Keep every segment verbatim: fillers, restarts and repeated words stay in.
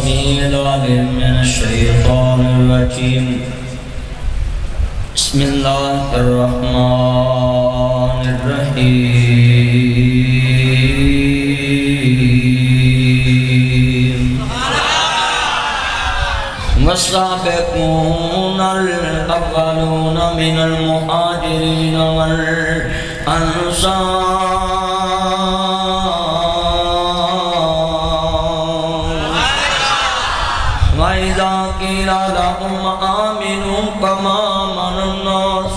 السميع العليم من الشيطان الرجيم بسم الله الرحمن الرحيم والسابقون الأولون من المهاجرين والأنصار وإذا قيل لهم آمنوا كما آمن الناس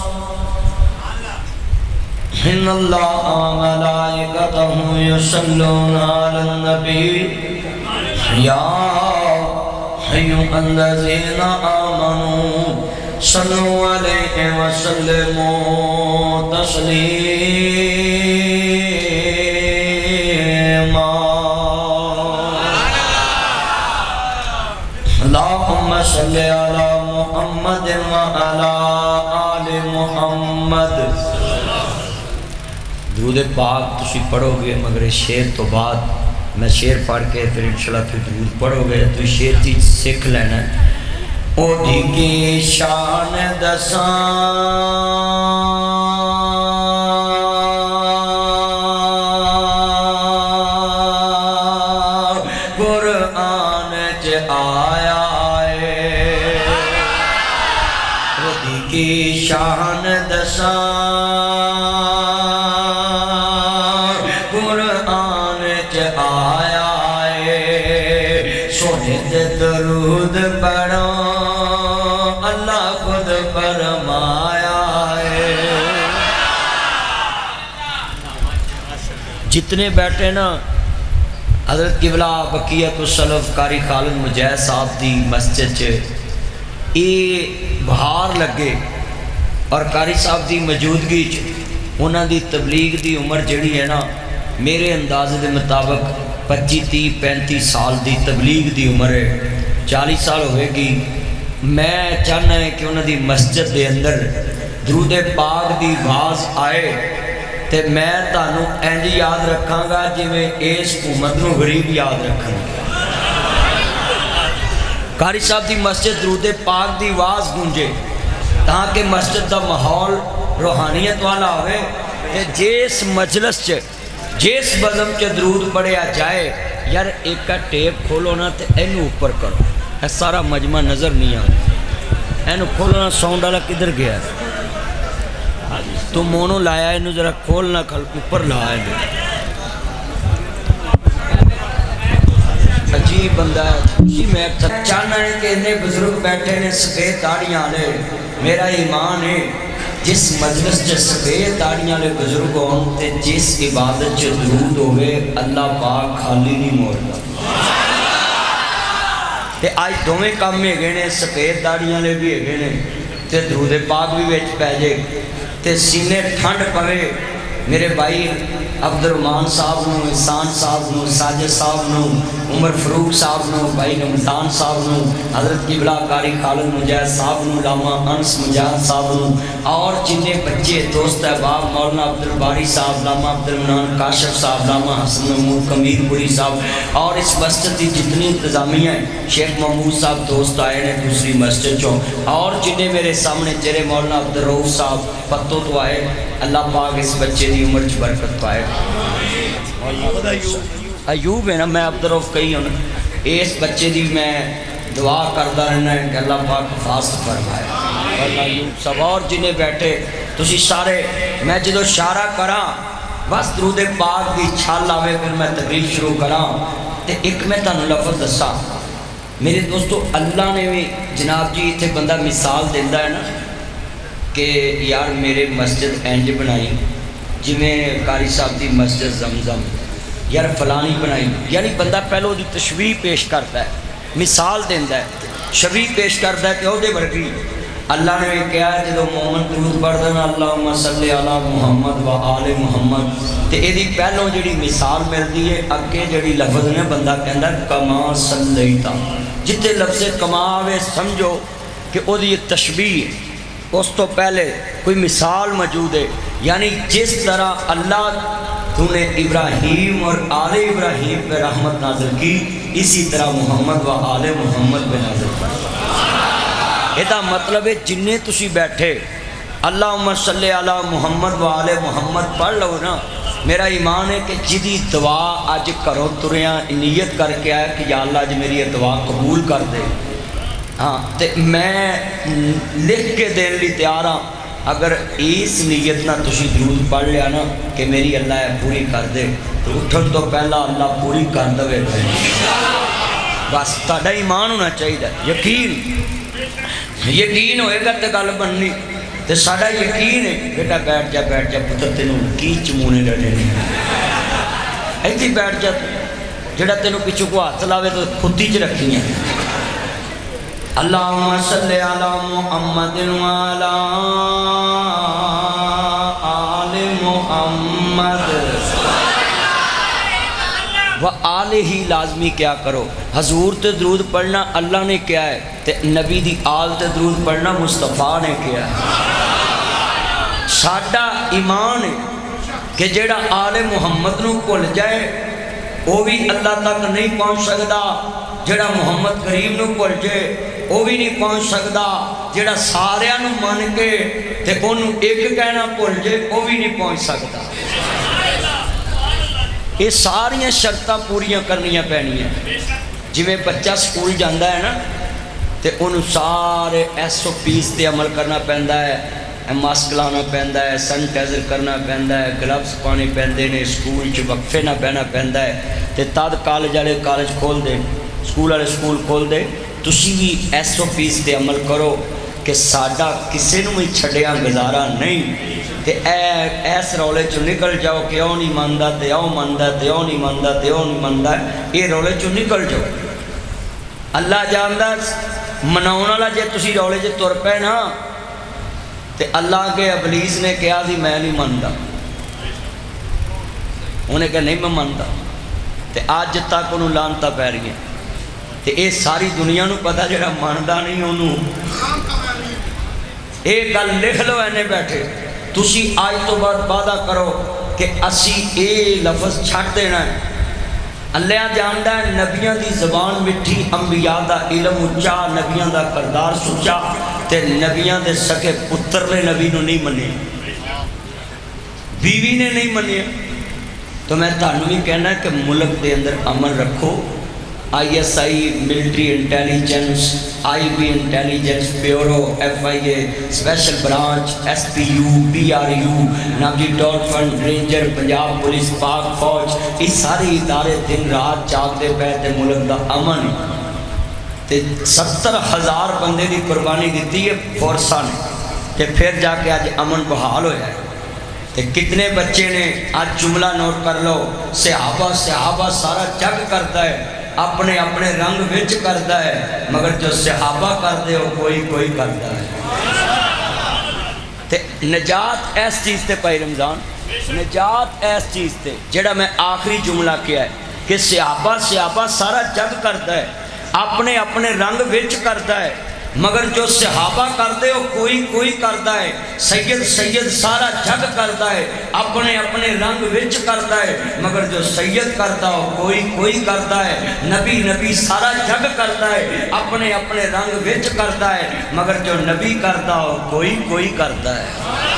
إن الله وملائكته يصلون على النبي يا أيها الذين آمنوا صلوا عليه وسلموا تسليما اللهم صل على محمد وعلى آل محمد. درود پاک تسی پڑھو گے مگر شعر تو بعد میں شعر پڑھ کے پھر انشاءاللہ پھر درود پڑھو گے تو شعر تھی سکھ لینا ہے. او دی کی شان دساں قرآن چ آیا ہے. او دی کی شان دساں درود پڑھو اللہ خود فرمایا ہے. جتنے بیٹھے نا حضرت قبلہ بقیت السلف قاری خالد مجاہد صاحب دی مسجد چے یہ بہار لگے اور قاری صاحب دی موجودگی چ انہاں دی تبلیغ دی عمر جڑی ہے نا میرے اندازے دے مطابق پچی تی پینتی سال دی تبلیغ دی عمر ہے. چالیس سال ہوئے گی. میں چاہنا ہے کہ انہوں دی مسجد دے اندر درود پاک دی باز آئے تے میں تانوں اینج یاد رکھاں گا جی میں اس امت نو غریب یاد رکھاں گا. قاری صاحب دی مسجد درود پاک دی آواز گونجے تاکہ مسجد دا ماحول روحانیت والا ہوئے تے جس مجلس چ جس بزم کے درود پڑھیا جائے یار ایک کا ٹیپ کھولو نا تے اینو اوپر کرو. اے سارا مجمع نظر نہیں آتا. اینو کھولو نا ساؤنڈ والا کدھر گیا ہے تو مونو لایا اینو ذرا کھولنا کھل اوپر لایا ہے. عجیب بندہ ہے جی. میں چاہنا ہے کہ انہیں بزرگ بیٹھے نے سفید داڑیاں لے. میرا ایمان ہے جس مجلس جس سفید داڑیاں لے بزرگ ہوں تے جس عبادت جو درود ہوئے اللہ پاک خالی نہیں موڑتا. تے آج دومیں کام میں گئے نے سفید داڑیاں لے بھی گئے نے تے درود پاک بھی بیچ پہجے تے سینے ٹھنڈ پوے. میرے بھائی عبد الرحمان صاحب نو احسان صاحب نو ساجد صاحب نو عمر فروق صاحب نو بھائی رمضان صاحب نو حضرت قبلہ قاری خالد مجاہد صاحب نو علامہ انس مجاہد صاحب نو اور جنہیں بچے دوست احباب مولانا عبد الباری صاحب علامہ عبد المنان کاشف صاحب علامہ حسن محمود کمیر پوری صاحب اور اس مسجد کی جتنی انتظامیہ ہیں شیخ محمود صاحب دوست آئے ہیں دوسری مسجد چوں اور جنہیں میرے سامنے چہرے مولانا عبد الرؤف صاحب پتوں تو آئے. اللہ پاک اس بچے دی عمر چ برکت پائے. ایوب ہے نا میں عبد الرؤف کہی ہوں اس بچے دی میں دعا کردہ رہنا ہے کہ اللہ پاک حفاظت فرمائے. ایوب سب اور جنہیں بیٹھے تسی سارے میں جدو اشارہ کراں بس درود پاک دی چھال آوے پھر میں تقریر شروع کراں تے ایک میں تانوں لفظ دساں. میرے دوستو اللہ نے بھی جناب جی اتنے بندہ مثال دیندہ ہے نا کہ یار میرے مسجد اینج بنائی جی میں قاری صاحب دی مسجد زمزم یار فلانی بنائی یعنی بندہ پہلو دی تشبیح پیش کرتا ہے مثال دیندہ ہے شبیح پیش کرتا ہے کہ او دے ورگی. اللہ نے بھی کہا ہے جدو مومن درود پڑھ دینا اللہم صلی علی محمد و آل محمد تے ایدی پہلو جڑی مثال ملتی ہے اگے جڑی لفظ نے بندہ کہندہ کما صلیتا جتے لفظ کما آوے سمجھو کہ او دی تشبیح ہے. اس تو پہلے کوئی مثال موجود ہے یعنی جس طرح اللہ تو نے ابراہیم اور آل ابراہیم پہ رحمت نازل کی، اسی طرح محمد و آل محمد پہ نازل کی۔ یہ مطلب ہے جنہیں تسی بیٹھے اللہم صلی علی محمد و آل محمد پڑھ لو نا، میرا ایمان ہے کہ جدی دعا آج کرو تریاں نیت کر کے آیا کہ یا اللہ آج میری یہ دعا قبول کر دے، ہاں تے میں لکھ کے دین لی تیار ہاں، اگر اس نیت نہ تسی درود پڑھ لیا نا کہ میری اللہ ہے پوری کر دے، تو اٹھن تو پہلا اللہ پوری کر دے، بس تہاڈا ایمان ہونا چاہیے، یقین یقین ہوئے گا تے گل بننی، تے ساڈا یقین ہے بیٹا بیٹھ جا بیٹھ جا پتر تینوں کی چمونے لڑے ایتھے بیٹھ جا، جڑا تینوں پیچھے کو ہاتھ لاوے تو خودی چ رکھی ہیں۔ اللہم صلی علی محمد وعلی آل محمد و آل ہی لازمی کیا کرو، حضور تے درود پڑھنا اللہ نے کیا ہے، تے نبی دی آل تے درود پڑھنا مصطفیٰ نے کیا ہے۔ ساڈا ایمان ہے کہ جیڑا آل محمد نو بھول جائے وہ بھی اللہ تک نہیں پہنچ سکتا، جیڑا محمد کریم نو بھول جائے وہ بھی نہیں پہنچ سکتا، جیڑا ساریاں نو من کے تے انہوں ایک کہنا بھول جائے وہ بھی نہیں پہنچ سکتا۔ یہ ساریاں شرطاں پوریاں کرنیاں پینی ہیں، جی میں بچہ سکول جاندہ ہے نا تے انہوں سارے ایس او پیز تے عمل کرنا پیندا ہے، ماسک لانا پیندا ہے، سینیٹائزر کرنا پیندا ہے، گلوز پانے پیندے نے، سکول چ وقفے نہ بہنا پیندا ہے، تے تد کالج والے کالج کھول دے، سکول والے سکول کھول دے، تسی بھی ایس او پیز تے عمل کرو کہ ساڈا کسے نوں بھی چھڈیا گزارا نہیں، تے اے ایس رولے چوں نکل جاؤ کہ او نہیں مندا تے او مندا تے او نہیں مندا تے او نہیں مندا، یہ رولے چوں نکل جاؤ۔ اللہ جاندا مناؤن والا جے تسی رولے چ تر پے نا تے اللہ کے ابلیس نے کہا دی میں نہیں مندا، انہیں کہا نہیں میں مندا، تے آج تک انہوں لانتا پہ رہی ہیں، تے اے ساری دنیا نو پتا جڑا مندا نہیں انہوں ایک گل لکھ لو اینے بیٹھے، تسی آج تو بعد وعدہ کرو کہ اسی اے لفظ چھٹ دینا ہے۔ اللہ جاندا ہے نبیاں دی زبان مٹھی، انبیاء دا علم اچا، نبیاں دا کردار سچا، تے نبیاں دے سکے پتر نے نبی نو نہیں منے، بیوی نے نہیں منے، تو میں تانوں بھی کہنا ہے کہ ملک دے اندر امن رکھو، I S I military intelligence, I B intelligence bureau, F I A special branch, S P U, P R U, ناگی ڈاٹ فنڈ، رینجر، پنجاب پولیس، پاک فوج، اس سارے ادارے دن رات جاگ دے پہ تے ملک دا امن تے ستر ہزار بندے دی قربانی دیتی ہے فورسا نے، تے پھر جا کے آج امن بحال ہو جائے۔ تے کتنے بچے نے آج جملہ نوٹ کر لو، صحابہ صحابہ سارا جگ کرتا ہے، اپنے اپنے رنگ وچ کرتا ہے، مگر جو صحابہ کرتے ہو کوئی کوئی کرتا ہے۔ تے نجات ایس چیز تے پائی رمضان، نجات ایس چیز تے جڑا میں آخری جملہ کیا ہے کہ صحابہ صحابہ سارا جگ کرتا ہے، اپنے اپنے رنگ وچ کرتا ہے، مگر جو صحابہ کرتے ہو کوئی کوئی کرتا ہے، سید سید سارا جگ کرتا ہے، اپنے اپنے رنگ وچ کرتا ہے، مگر جو سید کرتا ہو کوئی کوئی کرتا ہے، نبی نبی سارا جگ کرتا ہے، اپنے اپنے رنگ وچ کرتا ہے، مگر جو نبی کرتا ہو کوئی کوئی کرتا ہے۔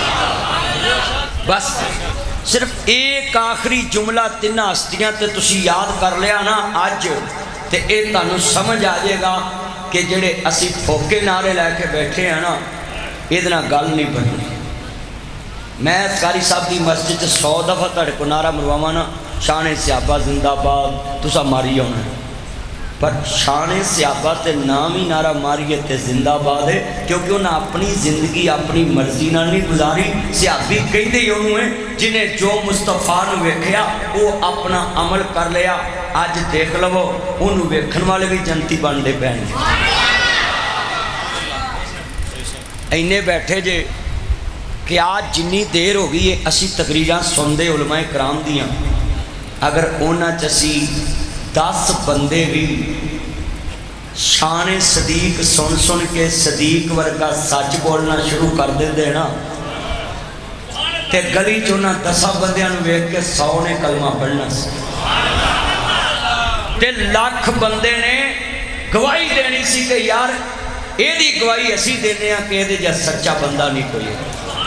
بس صرف ایک آخری جملہ تین ہستیاں تے تسی یاد کر لیا نا آج، تے اے تانوں سمجھ آ جائے گا کہ جڑے اسی پھوکے نعرے لے کے بیٹھے ہیں نا ادنا گل نہیں بننی۔ میں قاری صاحب دی مسجد سو دفعہ تڑ کو نعرہ مرواما نا شان صحابہ زندہ باد تسا ماری ہونا ہے، پر شان صحابہ تے نام ہی نعرہ ماری تے زندہ باد ہے، کیونکہ انہاں اپنی زندگی اپنی مرضی نہ نہیں گزاری۔ صحابی کہندے ہی انہوں ہیں جنہیں جو مصطفیٰ نو ویکھیا وہ اپنا عمل کر لیا، آج دیکھ لو انہوں ویکھن والے بھی جنتی بندے پہن اینے بیٹھے جے کہ آج جنی دیر ہو گئی ہے اسی تقریران سندے علماء کرام دیاں، اگر اونا چسی دس بندے بھی شان صدیق سن سن کے صدیق ورگا سچ بولنا شروع کر دے دینا تے گلی چونا دسا بندیاں نو ویکھ کے سو نے کلمہ پڑھنا سی تے لاکھ بندے نے گواہی دینی سی کہ یار اے دی گواہی اسی دینے ہیں کہ اے دے جا سچا بندہ نہیں کوئی ہے۔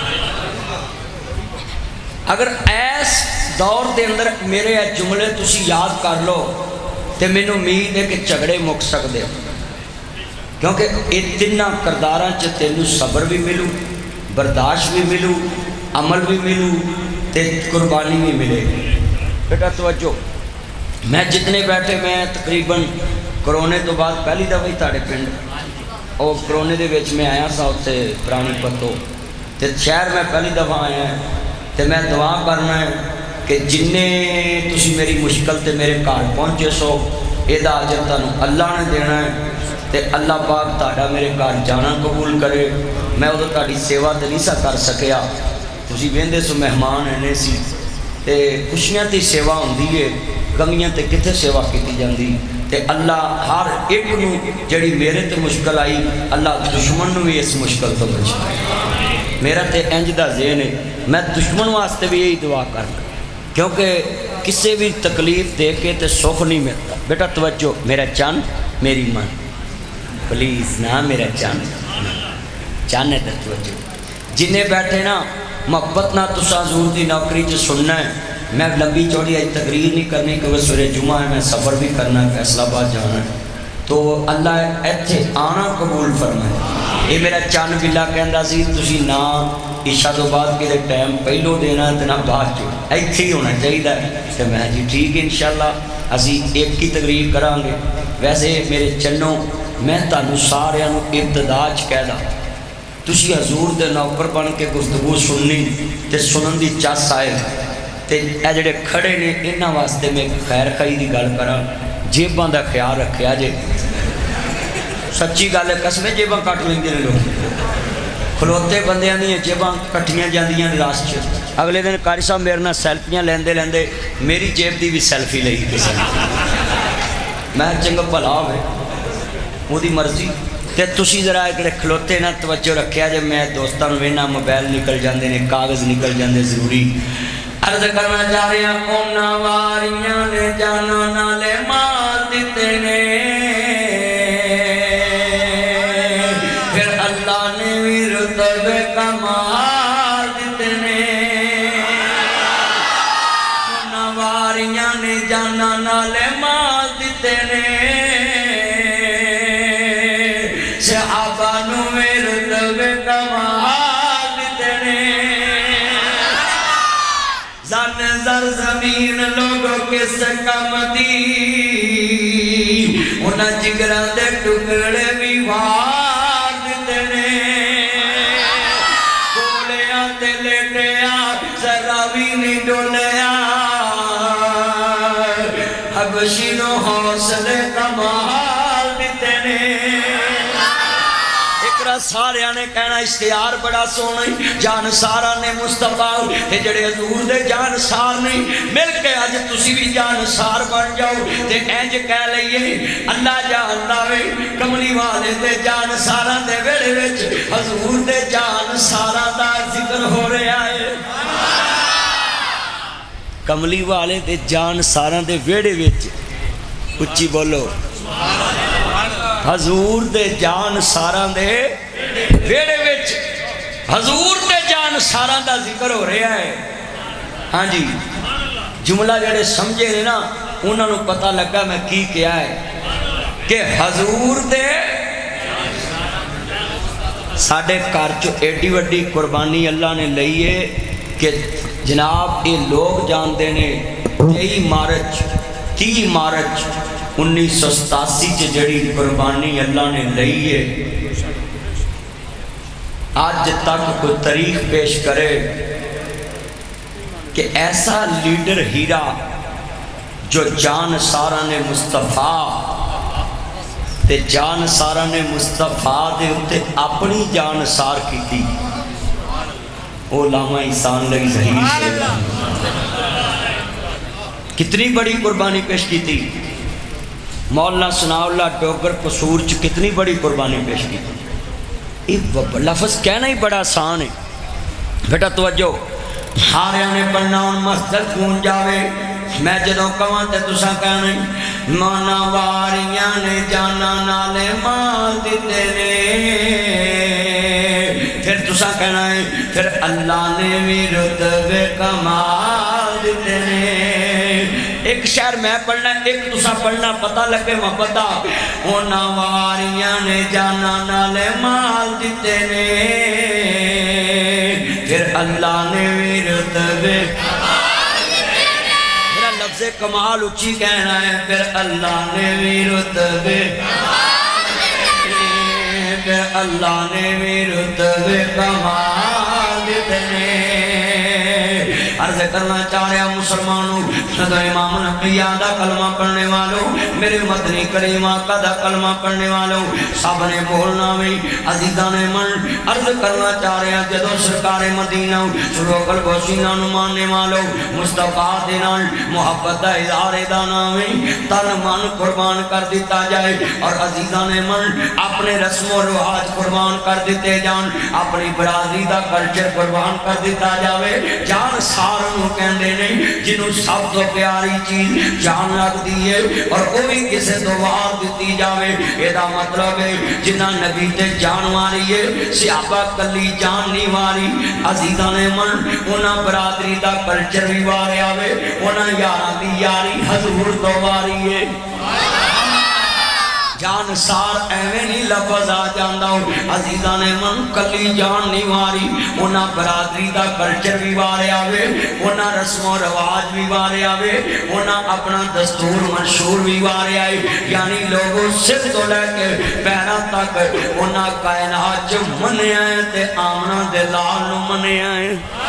اگر ایس دور دے اندر میرے جملے تسی یاد کر لو تے میں نے امید ہے کہ جھگڑے مک سکتے ہو، کیونکہ اتنا کرداراں چ تینوں صبر بھی ملو، برداشت بھی ملو، عمل بھی ملو تے قربانی بھی ملے۔ بیٹا توجہ، میں جتنے بیٹھے میں تقریباً کرونے تو بعد پہلی دفعہ ہی تاڑے پنڈ اور کرونے دے وچ میں آیا سا اتنے پرانی پتو تے شہر میں پہلی دفعہ آیا ہے تے میں دعا کرنا ہے کہ جننے تسی میری مشکل تے میرے گھر پہنچے سو اے دا اجر تانوں اللہ نے دینا ہے تے اللہ پاک تہاڈا میرے گھر جانا قبول کرے۔ میں ادھر تہاڈی سیوا تے نہیں سا کر سکیا، تسی ویندے سو مہمان ہیں سی تے خوشیاں تی سیوا ہوندی ہے، کمیاں تے کتھے سیوا کیتی جاندی تے اللہ ہر ایک نو جڑی میرے تے مشکل آئی اللہ دشمن نو بھی اس مشکل تو بچائے۔ میرا تے انج دا ذہن ہے میں دشمن واسطے بھی یہی دعا کرنا، کیونکہ کسی بھی تکلیف دے کے تے سکھ نہیں ملتا۔ بیٹا توجہ، میرا چند میری من پلیز نہ میرا چند چند ہے توجہ، جنہیں بیٹھے نا محبت نہ تسا حضور دی نوکری چ سننا ہے۔ میں لمبی چوڑی آج تقریر نہیں کرنی کہ وہ سورہ جمعہ ہے، میں سفر بھی کرنا ہے، فیصلہ آباد جانا ہے، تو اللہ ایتھے آنا قبول فرمائے۔ یہ میرا چند بلا کہندا سی تسی نہ عشاء تو بعد کے ٹائم پہلو دینا تے نہ بعد چ ایتھے ہی ہونا چاہیے تے میں جی ٹھیک ہے انشاءاللہ اسی ایک کی تقریر کران گے۔ ویسے میرے چنوں میں تانوں سارے نو ابتدا چ کہہ دا تسی حضور دے نوکر بن کے گفتگو سننی تے سنن دی چس آئے تے اے جڑے کھڑے نے انہاں واسطے میں خیر خائی دی گل کراں، جیباں دا خیال رکھیا جے، سچی گل ہے قسمیں جیباں کٹ لیندے نے لوگ، کھلوتے بندیاں دی جیباں کٹیاں جاندیاں نے راس چ۔ اگلے دن قاری صاحب میرے نال سیلفیاں لیندے لیندے میری جیب دی بھی سیلفی لئی کسی نے، میں چنگا بھلا ہوئے وہ دی مرضی تے تسی ذرا ایک کھلوتے نہ توجہ رکھیا جے۔ میں دوستاں نوں وینا موبائل نکل جاندے نے، کاغذ نکل جاندے، ضروری عرض کرنا چاہ رہے ہیں انہاں واریاں نے جانا نالے مال دیتے نے، پھر اللہ نے بھی رتبے کمال دیتے نے۔ انہاں واریاں نے جانا نالے مال دیتے نے، صحابہ نو بھی رتبے کمال دیتے نے۔ زن زر زمین لوگوں کس کم دی، انہاں جگران دے ٹکڑے بھی وار دیتے نے۔ گولیاں تے لیٹیا ذرا بھی نہیں ڈولیا، حبشی نو حوصلے کمال دیتے نے۔ سارے نے کہنا اشتہار بڑا سونا ہی، جان سارا نے مصطفیٰ تے جڑے حضور دے جان سار نہیں مل کے آج تسی بھی جان سار بن جاؤ تے اینج کہہ لئیے اللہ جان لاوے کملی والے دے جان سارا دے ویڑے وچ حضور دے جان سارا دا ذکر ہو رہا ہے۔ کملی والے دے جان سارا دے ویڑے وچ اچھی بولو حضور دے جان ساراں دے ویڑے وچ حضور دے جان ساراں دا ذکر ہو رہا ہے۔ ہاں جی جملہ جڑے سمجھے نے نا انہوں نے پتہ لگا میں کی کیا ہے کہ حضور دے ساڑھے کارچو ایڈی وڈی قربانی اللہ نے لئیے کہ جناب یہ لوگ جان دینے تئی مارچ تی مارچ انیس سو ستاسی چ جڑی قربانی اللہ نے لئی ہے آج تک کوئی تاریخ پیش کرے کہ ایسا لیڈر ہیرا جو جان سارا نے مصطفیٰ تے جان سارا نے مصطفیٰ دے اتے اپنی جان سار کی تھی علامہ احسان لئی ظہیر سے کتنی بڑی قربانی پیش کی تھی۔ مولانا ثناء اللہ ڈوگر قصور چ کتنی بڑی قربانی پیش کی تھی۔ یہ لفظ کہنا ہی بڑا آسان ہے بیٹا توجہ۔ سارے نے پڑھنا ان مسجد گونج جاوے میں جدوں کہاں تے تساں کہنا مانا واریاں نے جانا نالے مال دیتے نے پھر تساں کہنا ہے پھر اللہ نے بھی رتبے کمال دیتے نے ایک شہر میں پڑھنا ایک تساں پڑھنا پتہ لگے محبتہ ہونا واریاں نے جانا نالے مال دیتے نے پھر اللہ نے بھی رتبے لفظ کمال اچھی کہنا ہے پھر اللہ نے بھی رتبے پھر اللہ نے بھی رتبے کمال دیتے عرض کرنا چاہ رہا مسلمانوں صدر امام نبیہ دا کلمہ پڑھنے والوں میرے مدنی کریمہ کا دا کلمہ پڑھنے والوں سب نے بولنا میں عزیزان من عرض کرنا چاہ رہا جدو سرکار مدینہ شروع قلب و سینہ نمانے والوں مصطفیٰ دینان محبت دا اظہار دانا میں تن من قربان کر دیتا جائے اور عزیزان من اپنے رسم و رواج قربان کر دیتے جان اپنی برادری دا کلچر قربان کر دیتا جاوے جان سارنوں کہندے نہیں جنہوں سب تو پیاری چیز جان لگ دیئے اور کوئی کسے دوار دیتی جاوے ایدہ مطلب ہے جنہ نبی تے جان ماری ہے صحابہ کلی جان نہیں ماری عزیزان من انہاں برادری دا کلچر بھی وارے آوے انہاں یاران دی یاری حضور دواری ہے جان سار ایویں نہیں لفظ آ جاندہ ہوں عزیزان من کلی جان نہیں ماری انہاں برادری دا کلچر بھی وارے آوے انہاں رسم و رواج بھی وارے آوے انہاں اپنا دستور منشور بھی وارے آئے یعنی لوگوں صرف تو لے کے پیرا تک انہاں کائنات جو منے آئے تے آمنہ دلال نو منے آئے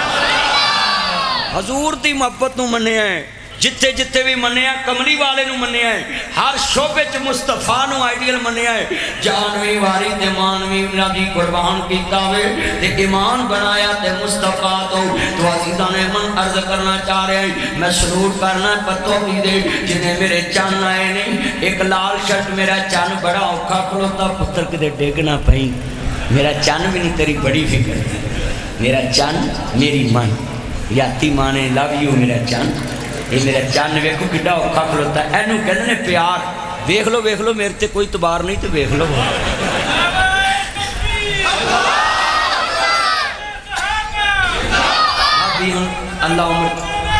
حضور دی محبت نو منے آئے جتے جتے بھی منیا کملی والے نو منیا ہے ہر شعبے چ مصطفیٰ نو آئیڈیل منیا ہے جانوی واری تے مانوی نبی قربان کیتا ہوئے تے ایمان بنایا تے مصطفیٰ تو تو عزیزان من عرض کرنا چاہ رہے ہیں میں سلوٹ کرنا پتوں کی دے جنہیں میرے چان آئے نہیں ایک لال شرٹ میرا چان بڑا اوکھا کھلوتا پتر کے دے ڈیگنا پہین میرا چان بھی نہیں تیری بڑی فکر میرا چان میری من یاتی مانے لو یو میرا چان یہ میرا چان ویکھو کڈا اوکھا کھلوتا ہے اینو کہنے پیار ویکھ لو ویکھ لو میرے تے کوئی تبار نہیں تو ویکھ لو اللہ عمر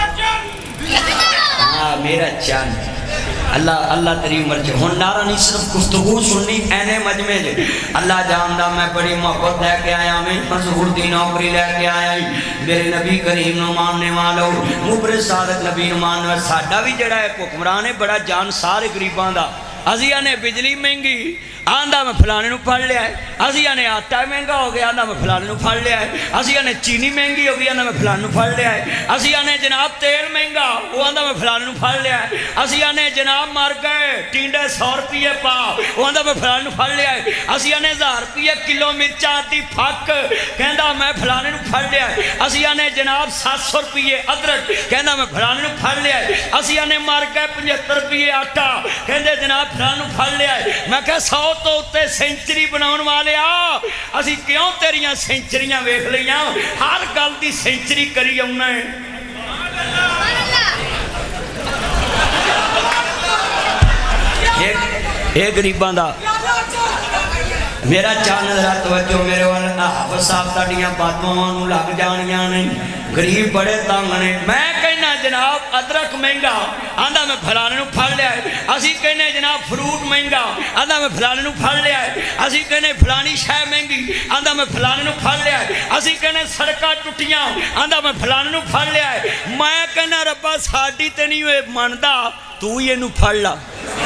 ہاں میرا چان اللہ اللہ تیری عمر چھے ہون نارا نہیں صرف گفتگو سننی اینے مجمع جے اللہ جاندہ میں بڑی محبت لے کے آیا میں مظہور دی نوکری لے کے آیا میرے نبی کریم نو ماننے والو مبرد صادق نبی نو ماننے والو ساڑھا بھی جڑا ہے حکمران ہے بڑا جان سارے گریبان دا ازیہ نے بجلی مہنگی آندہ میں پھلانے نو پھڑ لیا ہے ازیہ نے آٹا مہنگا ہو گیا آندہ میں پھلانے نو پھڑ لیا ہے ازیہ نے چینی مہنگی ہو گیا آندہ میں پھلانے نو پھڑ لیا ہے ازیہ نے جناب تیل مہنگا وہ آندہ میں پھلانے نو پھڑ لیا ہے ازیہ نے جناب مار گئے ٹینڈے سو روپیے پا وہ آندہ میں پھلانے نو پھڑ لیا ہے ازیہ نے ہزار روپیے کلو مرچا آتی پھک کہندہ میں پھلانے نو پھڑ لیا ہے ازیہ نے جناب سات سو روپیے ادرک کہندہ میں پھلانے نو پھڑ لیا ہے ازیہ نے مار گئے پچہتر روپیے آٹا کہندے جناب پھلانے نو پھڑ لیا ہے میں کہا سو تو تے سینچری بناؤن والے آ اسی کیوں تیریاں سینچریاں ویکھ لیاں ہر گل دی سینچری کری ہونا ہے ایک غریباں دا میرا چاند رات توجہ میرے والا حافظ صاحب تاڑیاں باتوں لگ جانیاں نہیں غریب بڑے تنگ نے میں کہنا جناب ادرک مہنگا آندہ میں پھلانے نو پھڑ لیا ہے اسی کہنے جناب فروٹ مہنگا آندہ میں پھلانے نو پھڑ لیا ہے اسی کہنے پھلانی شے مہنگی آندہ میں پھلانے نو پھڑ لیا ہے اسی کہنے سڑکا ٹوٹیاں آندہ میں پھلانے نو پھڑ لیا ہے میں کہنا ربا ساڑی تے نہیں ہوئے ماندہ تو یہ نو پھڑ لا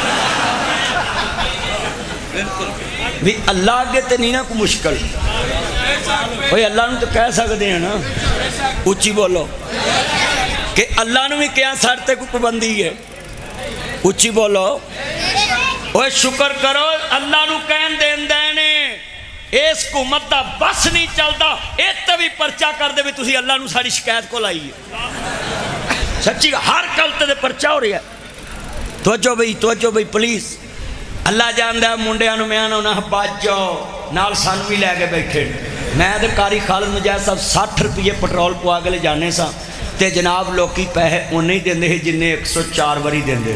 بھی اللہ آگے تے نہیں نا کو مشکل اوہ اللہ نو تو کہہ سکتے ہیں نا اچھی بولو کہ اللہ نو بھی کیا سارتے کو پابندی ہے اچھی بولو اوہ شکر کرو اللہ نو کہن دین دینے اس کو مدہ بس نہیں چلتا ایک تو بھی پرچہ کر دے بھی تُسی اللہ نو ساری شکایت کو لائی ہے سچی ہر کلتے دے پرچہ ہو رہی ہے توجہ بھئی توجہ بھئی پلیز اللہ جاندہ ہے منڈے آنو میں آنا انہاں باج جاؤ نال سانوی لے کے بیٹھے میں تے قاری خالد مجاہد صاحب سٹھ روپیے پٹرول پوا کے لے جانے سا تے جناب لوکی پیسے انہیں ہی دیندے جن ایک سو چار واری دیندے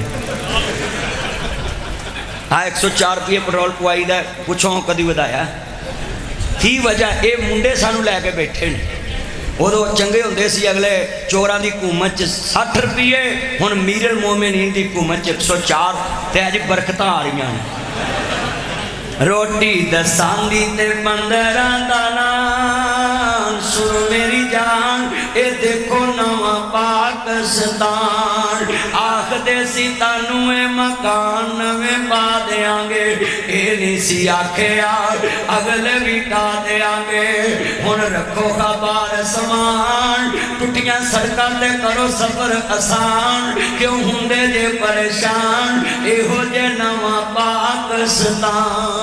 ہاں ایک سو چار روپیے پٹرول پوائی دا پوچھو کدی ودایا کی وجہ اے منڈے سانو لے کے بیٹھے نے وہ چنگے ہوندے سی اگلے چوراں دی حکومت سٹھ روپیے ہن میر المومنین دی حکومت ایک سو چار تے اج برکتاں آ رہی ہیں روٹی دسان دی تے بندران دانان سن میری جان اے دیکھو نواں پاکستان آخ دے سی تانوے مکان نوے پا دیاں گے اے نہیں سی آکھے آگ اگلے بھی کا دیاں گے ہن رکھو خبار سمان ٹوٹیاں سڑکاں تے کرو سفر آسان کیوں ہوندے جے پریشان اے ہو جے نواں پاکستان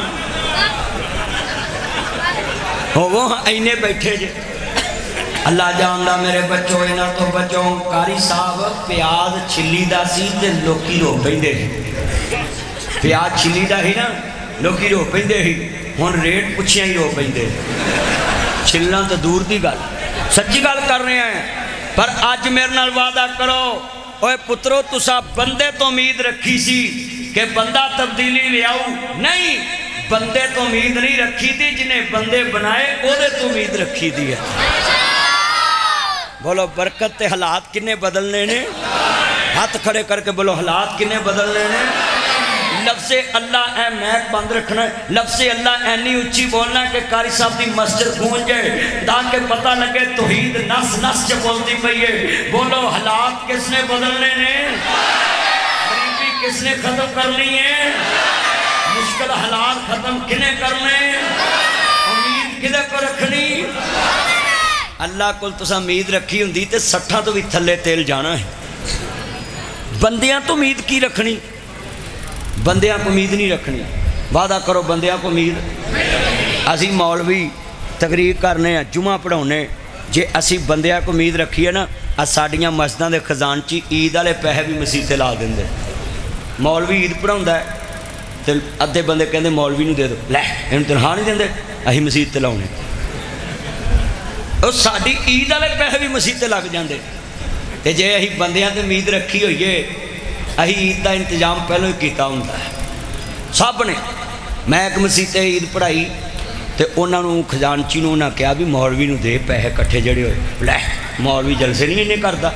وہ اینے بیٹھے جے اللہ جاندہ میرے بچوں اینا تو بچوں کاری صاحب پیاز چھلی دا سی تے لوکی رو پیندے ہی پیاز چھلی دا ہی نا لوکی رو پیندے ہی ہون ریٹ پچھیاں ہی رو پیندے چھلنا تو دور دی گل سچی گل کر رہے ہیں پر آج میرے نال وعدہ کرو اوے پترو تسا بندے تو امید رکھی سی کہ بندہ تبدیلی لے آؤ نہیں بندے تو امید نہیں رکھی تھی جنہیں بندے بنائے او دے تو امید رکھی دی ہے بولو برکت تے حالات کنے بدلنے نے ہاتھ کھڑے کر کے بولو حالات کنے بدلنے نے لفظ اللہ اے میک بند رکھنا ہے لفظ اللہ اینی اچھی بولنا ہے کہ قاری صاحب دی مسجد گونج جائے تاکہ پتہ لگے توحید نس نس چے بولتی پئیے بولو حالات کس نے بدلنے نے غریبی کس نے ختم کرنی ہے مشکل حالات ختم کنے کرنے امید کنے کو رکھنی اللہ کل تسا امید رکھی ہوندی تے سٹھاں تو بھی تھلے تیل جانا ہے بندیاں تو امید کی رکھنی بندیاں کو امید نہیں رکھنی وعدہ کرو بندیاں کو امید اسی مولوی تقریر کرنے ہیں جمعہ پڑھونے جے اسی بندیاں کو امید رکھی ہے نا ساڑیاں مسجداں دے خزانچی عید والے پیسے بھی مسیح تے لا دیں دے مولوی عید پڑھاوندا ہے تے ادھے بندے کہندے مولوی نوں دے دو لے اینوں تنخواہ نہیں دیندے اسی مسیح تے لاونے او ساڈی عید والے پیسے بھی مسیح تے لگ جاندے تے جے اسی بندیاں تے امید رکھی ہوئی ہے اہی عید دا انتظام پہلو ہی کیتا ہوندہ ہے سب نے میں ایک مسیح تے عید پڑھائی تے انہاں نوں خزانچی نوں انہاں کہا بھی مولوی نوں دے پیسے کٹھے جڑے ہوئے لے مولوی جلسے نہیں انہیں کردا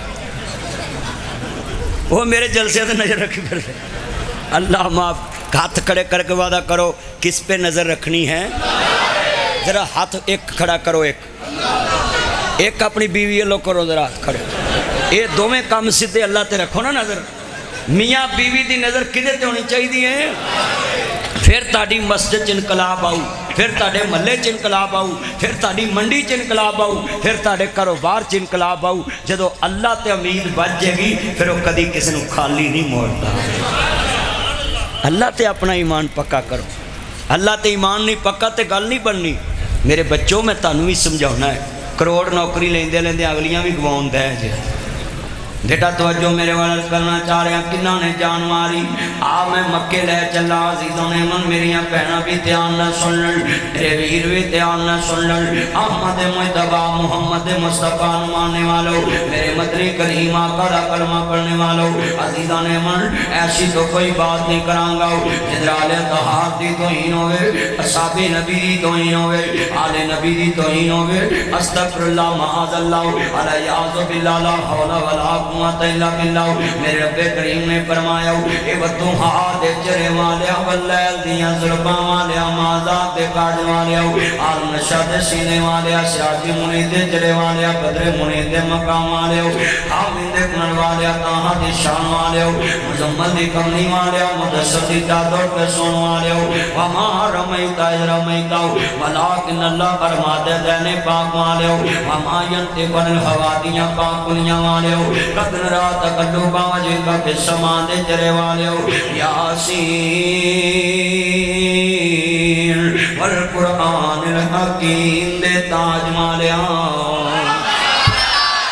وہ میرے جلسے تے نظر رکھی پھر سے اللہ معاف ہاتھ کھڑے کر کے وعدہ کرو کس پہ نظر رکھنی ہے ذرا ہاتھ ایک کھڑا کرو ایک ایک اپنی بیوی اللہ کرو ذرا ہاتھ کھڑے اے دو میں کام سدھے اللہ تے رکھو نا نظر میاں بیوی دی نظر کدے تے ہونی چاہی دی ہے پھر تاڑی مسجد انقلاب آؤ پھر تاڑے محلے چ انقلاب آؤ پھر تاڑی منڈی چ انقلاب آؤ پھر تاڑے کاروبار چ انقلاب آؤ جدو اللہ تے امید بچ جائے گی پھر وہ کدی کسی نوں خالی نہیں موڑتا اللہ تے اپنا ایمان پکا کرو اللہ تے ایمان نہیں پکا تے گل نہیں بننی میرے بچوں میں تانوں بھی سمجھاؤنا ہے کروڑ نوکری لیندے لیندے اگلیاں بھی گواؤں دے جے بیٹا توجہ میرے والد کرنا چاہ رہے ہیں کنہوں نے جان ماری آ میں مکے لے چلا عزیزوں نے من میریاں پہنا بھی دھیان نہ سن لڑ میرے ویر بھی دھیان نہ سن لڑ احمد مجتبہ محمد مصطفیٰ ماننے والوں میرے مدری کریم آقا دا کلمہ پڑھنے والوں عزیزوں نے من ایسی تو کوئی بات نہیں کرانگا جدرال اتحاد دی توہین ہوئے اصحاب نبی دی توہین ہوئے آل نبی دی توہین ہوئے استغفر اللہ معاذ اللہ علی عاذ باللہ لا حول ولا قوت الا باللہ میرے رب کریم نے فرمایا اے بدوہا دے چرے والیا واللیل دیاں ظلباں والیا مازاد دے کاج والیا آل نشہ دے سینے والیا سیاجی منی دے چرے والیا بدر منی دے مقام والیا حامل دے کنن والیا تاہا دے شان والیا مزمل دی کمنی والیا مدسر دی جادر پہ سون والیا وما رمیتا اے رمیتا ولیکن اللہ فرما دے دینے پاک والیا وما ینتے بن الحوادیاں پاک کنیاں والیا قدن رات قلوبا وجہ کا بسمان دے جرے والے ہو یاسین والقرآن الحکیم دے تاج مالیا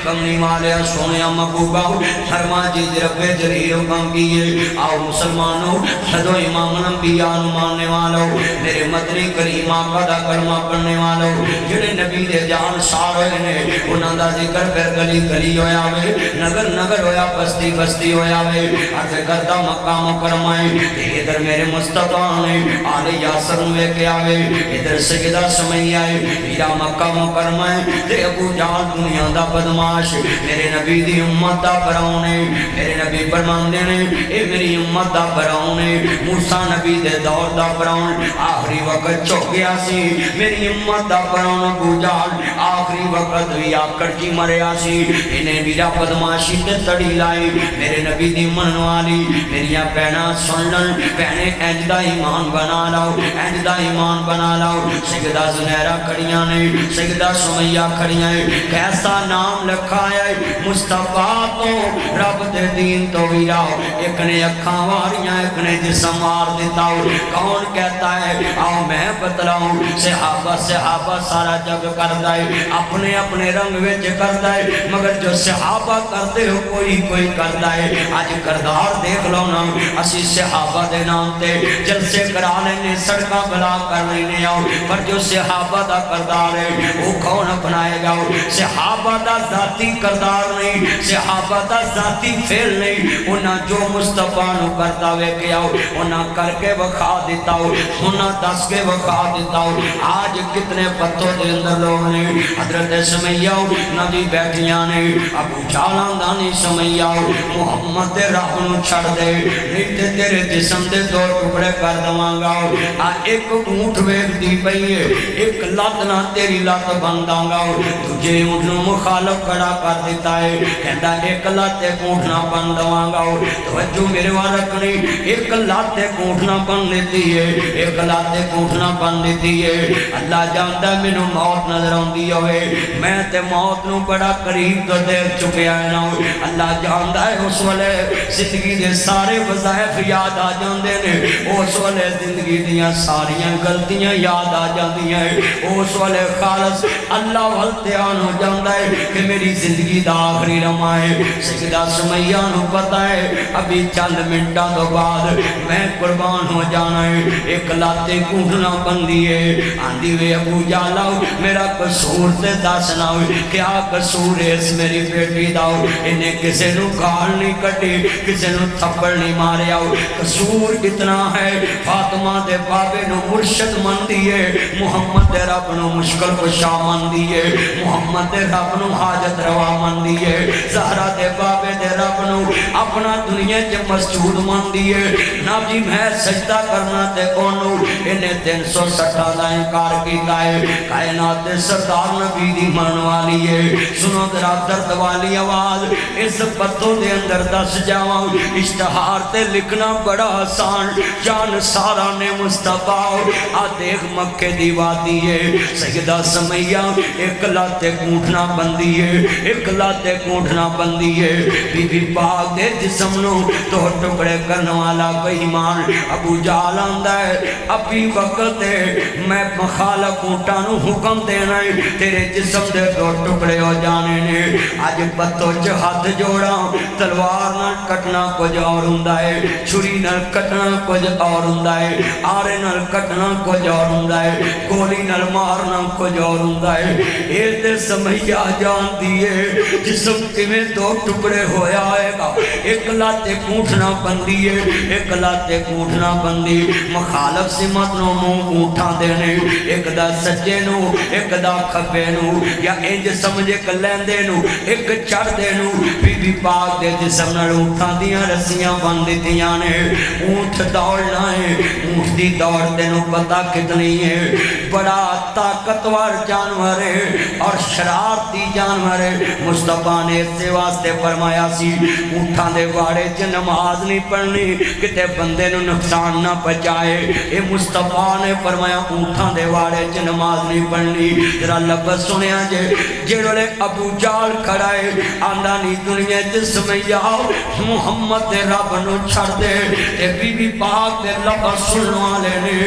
کمنی والے سونے محبوبہ فرما جی رب جلیل حکم کیے آؤ مسلمانوں حدو امام الانبیاء ماننے والوں میرے مدنی کریم آقا دا کلمہ پڑھنے والوں جنہیں نبی دے جان سار ہوئے نے انہاں دا ذکر پھر گلی گلی ہویا وے نگر نگر ہویا بستی بستی ہویا وے عرض کردہ مکہ مکرمائیں ادھر میرے مصطفیٰ نے آل یاسر ہوئے کیا وے ادھر سجدہ سمیہ ہے میرا مکہ مکرمائیں تے ابو جال دنیا دا بدماش میرے نبی دی امت دا براؤنے میرے نبی فرماندے نے اے میری امت دا براؤنے موسیٰ نبی دے دور دا براؤن آخری وقت چک گیا سی میری امت دا براؤن ابو جال آخری وقت بھی آکڑ کی مریا سی انہیں میرا بدماشی تے تڑی لائی میرے نبی دی من والی میری پہنا سنن پہنے اینجدہ ایمان بنا لاؤ اینجدہ ایمان بنا لاؤ سجدہ زنیرہ کھڑیاں نے سجدہ سمیہ کھڑیاں کیسا نام لکھا ہے مصطفیٰ تو رب دے دین تو ویراؤ ایک نے اکھاں واریاں ایک نے جسم وار دیتاؤ کون کہتا ہے آؤ میں بتلاؤں صحابہ صحابہ سارا جگ کردہ ہے اپنے اپنے رنگ ویچ کردہ ہے مگر جو صحابہ کرتے ہو کوئی کوئی کردہ ہے آج کردار دیکھ لو نا اسی صحابہ دے نام تے جلسے کرا لینے سڑکاں بلا کر لینے آؤ پر جو صحابہ دا کردار ہے وہ کون اپنائے گا صحابہ دا ذاتی کردار نہیں صحابہ دا ذاتی فیل نہیں انہاں جو مصطفیٰ نو کرتا ہوئے کیا ہو انہاں کر کے وکھا دیتا ہو انہاں دس کے وکھا دیتا ہو آج کتنے پتوں دے اندر لوگ نے حضرت سمیہ نبی بیٹھیاں نے ابو جالان دانی سمیہ محمد دے راہ نو چھڑ دے نہیں تے تیرے جسم دے دو ٹکڑے کر دوانگا آ ایک اونٹ ویک دی پئیے ایک لات نہ تیری لات بندانگا تجھے اونٹ نو مخالف کھڑا کر دیتا ہے کہتا ایک لات ایک اونٹ نہ بندوانگا توجہ میرے وارکنی ایک لات ایک اونٹ نہ بند دیتی ہے ایک لات ایک اونٹ نہ بند دیتی ہے اللہ جانتا ہے میں موت نظر آن دیا ہوئے میں تے موت نو بڑا قریب تو دیکھ چکے آئے نا اللہ جانتا ہے اس والے زندگی دے سارے وظائف یاد آ جاندے نے اس والے زندگی دیاں ساریاں غلطیاں یاد آ جاندی ہیں اس والے خالص اللہ والتیان ہو جاندہ ہے کہ میری زندگی دا آخری رمائے سجدہ سمیہ نو پتہ ہے ابھی چند منٹا دو بعد میں قربان ہو جانا ہے ایک لاتے کونڈنا بندی ہے آندھی وے ابو جالاؤ میرا قصور تے داسنا ہو کیا قصور ہے اس میری بیٹی داؤ انہیں کسے نو گال نہیں کٹی کسے نو تھپڑ نہیں مارے آؤ قصور اتنا ہے فاطمہ دے بابے نو مرشد من دیئے محمد دے رب نو مشکل کو شاہ من دیئے محمد دے رب نو حاجت روا من دیئے زہرہ دے بابے دے رب نو اپنا دنیا جے مسجود من دیئے ناب جی میں سجدہ کرنا تے کونو انہیں تین سو سٹھا دا انکار کیتا ہے کائنات دے سردار نبی دی من والی ہے سنو درہ درد والی آواز اس پتوں دے اندر دس جاؤں اشتہار تے لکھنا بڑا آسان جان سارا نے مصطفیٰ آ دیکھ مکہ دی وادی ہے سیدہ سمیہ ایک لاتے کونٹنا بندی ہے ایک لاتے کونٹنا بندی ہے بی بی پاک دے جسم نو تو ٹکڑے کرنے والا کوئی ایمان ابو جال آندہ ہے ابھی وقت ہے میں مخالف کونٹانو حکم دینا ہے تیرے جسم دے دو ٹکڑے ہو جانے نے آج پتو چھ ہاتھ جوڑا تلوار نہ کٹنا کچھ اور ہندہ ہے چھری نہ کٹنا کچھ اور ہندہ ہے آرے نہ کٹنا کچھ اور ہندہ ہے گولی نہ مارنا کچھ اور ہندہ ہے اے تے سمیہ جان دیئے جسم کے میں دو ٹکڑے ہویا آئے گا ایک لاتے کونٹنا بندی ہے ایک لاتے کونٹنا بندی مخالف سمت نو مو کونٹا دینے ایک دا سجے نو ایک دا کھپے نو یا انج سمجھے کلین دے نو ایک چڑھ دے نو بی بی پاک دے جسم نہ اٹھا دیاں رسیاں بندی دیاں نے اونٹ دوڑنا ہے اونٹ دی دوڑ دے نو پتہ کتنی ہے بڑا طاقتور جانور ہے اور شرارتی جانور ہے مصطفیٰ نے اس سے واسطے فرمایا سی اونٹاں دے واڑے چ نماز نہیں پڑھنی کتے بندے نو نقصان نہ پہنچائے اے مصطفیٰ نے فرمایا اونٹاں دے واڑے چ نماز نہیں پڑھنی ذرا لفظ سنیا جے جڑے ابو جال کھڑا ہے آندا نہیں دنیا جس میں جاؤ محمد دے رب نو چھڑ دے اے بی بی پاک دے لفظ سننے والے نے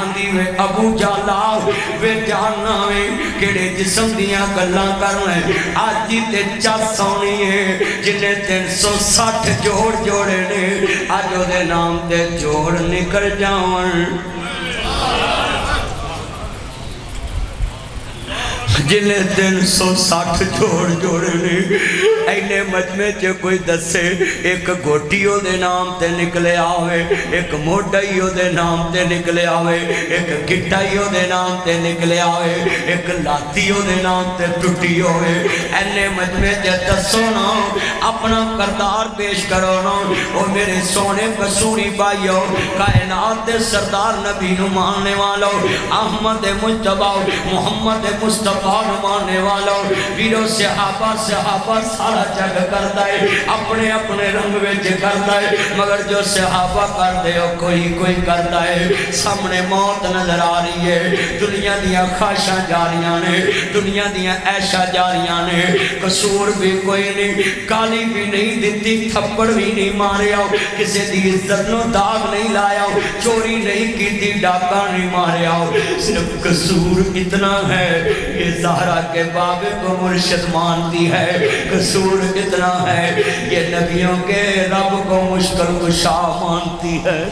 آندی وے ابو جالا وے جانا وے کیڑے جسم دیاں گلاں کرنا ہے آج جی تے چاس سونی ہے جنہیں تین سو ساٹھ جوڑ جوڑے نے آج وہ دے نام تے جوڑ نکل جاؤں جنہیں تین سو ساٹھ جوڑ جوڑے نے اینے مجمع چے کوئی دسے ایک گھوٹیوں دے نام تے نکلے آوے ایک موڑائیوں دے نام تے نکلے آوے ایک گٹائیوں دے نام تے نکلے آوے ایک لاتیوں دے نام تے ٹوٹی ہوئے اینے مجمع چے دسو نا اپنا کردار پیش کرو نا اور میرے سونے قصوری بھائیو کائنات دے سردار نبی نو ماننے والو احمد مجتبہ محمد مصطفیٰ ماننے والا ویرو صحابہ صحابہ سارا جگ کرتا ہے اپنے اپنے رنگ ویچ کرتا ہے مگر جو صحابہ کر دے ہو کوئی کوئی کرتا ہے سامنے موت نظر آ رہی ہے دنیا دیا خواہشاں جاریاں نے دنیا دیا عیشہ جاریاں نے قصور بھی کوئی نہیں کالی بھی نہیں دیتی تھپڑ بھی نہیں مارے ہو کسی دی عزت نو داغ نہیں لایا ہو چوری نہیں کی تھی ڈاکہ نہیں مارے ہو صرف قصور اتنا ہے یہ زہرہ کے باب کو مرشد مانتی ہے قصور اتنا ہے یہ نبیوں کے رب کو مشکل کشا مانتی ہے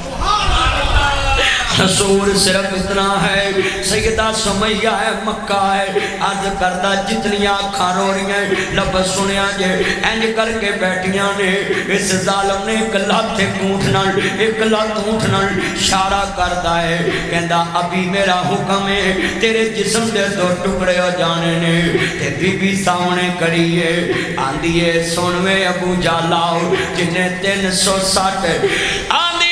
قصور صرف اتنا ہے سیدہ سمیہ ہے مکہ ہے عرض کردہ جتنی آنکھاں رو رہی ہیں لفظ سنیا جے اینج کر کے بیٹھیاں نے اس ظالم نے ایک لاتھ اونٹنا ایک لاتھ اونٹنا اشارہ کردہ ہے کہندہ ابھی میرا حکم ہے تیرے جسم دے دو ٹکڑے ہو جانے نے تے بی بی سامنے کری ہے آندھیے سنوے ابو جالاؤ جنہیں تین سو ساٹھ آندھی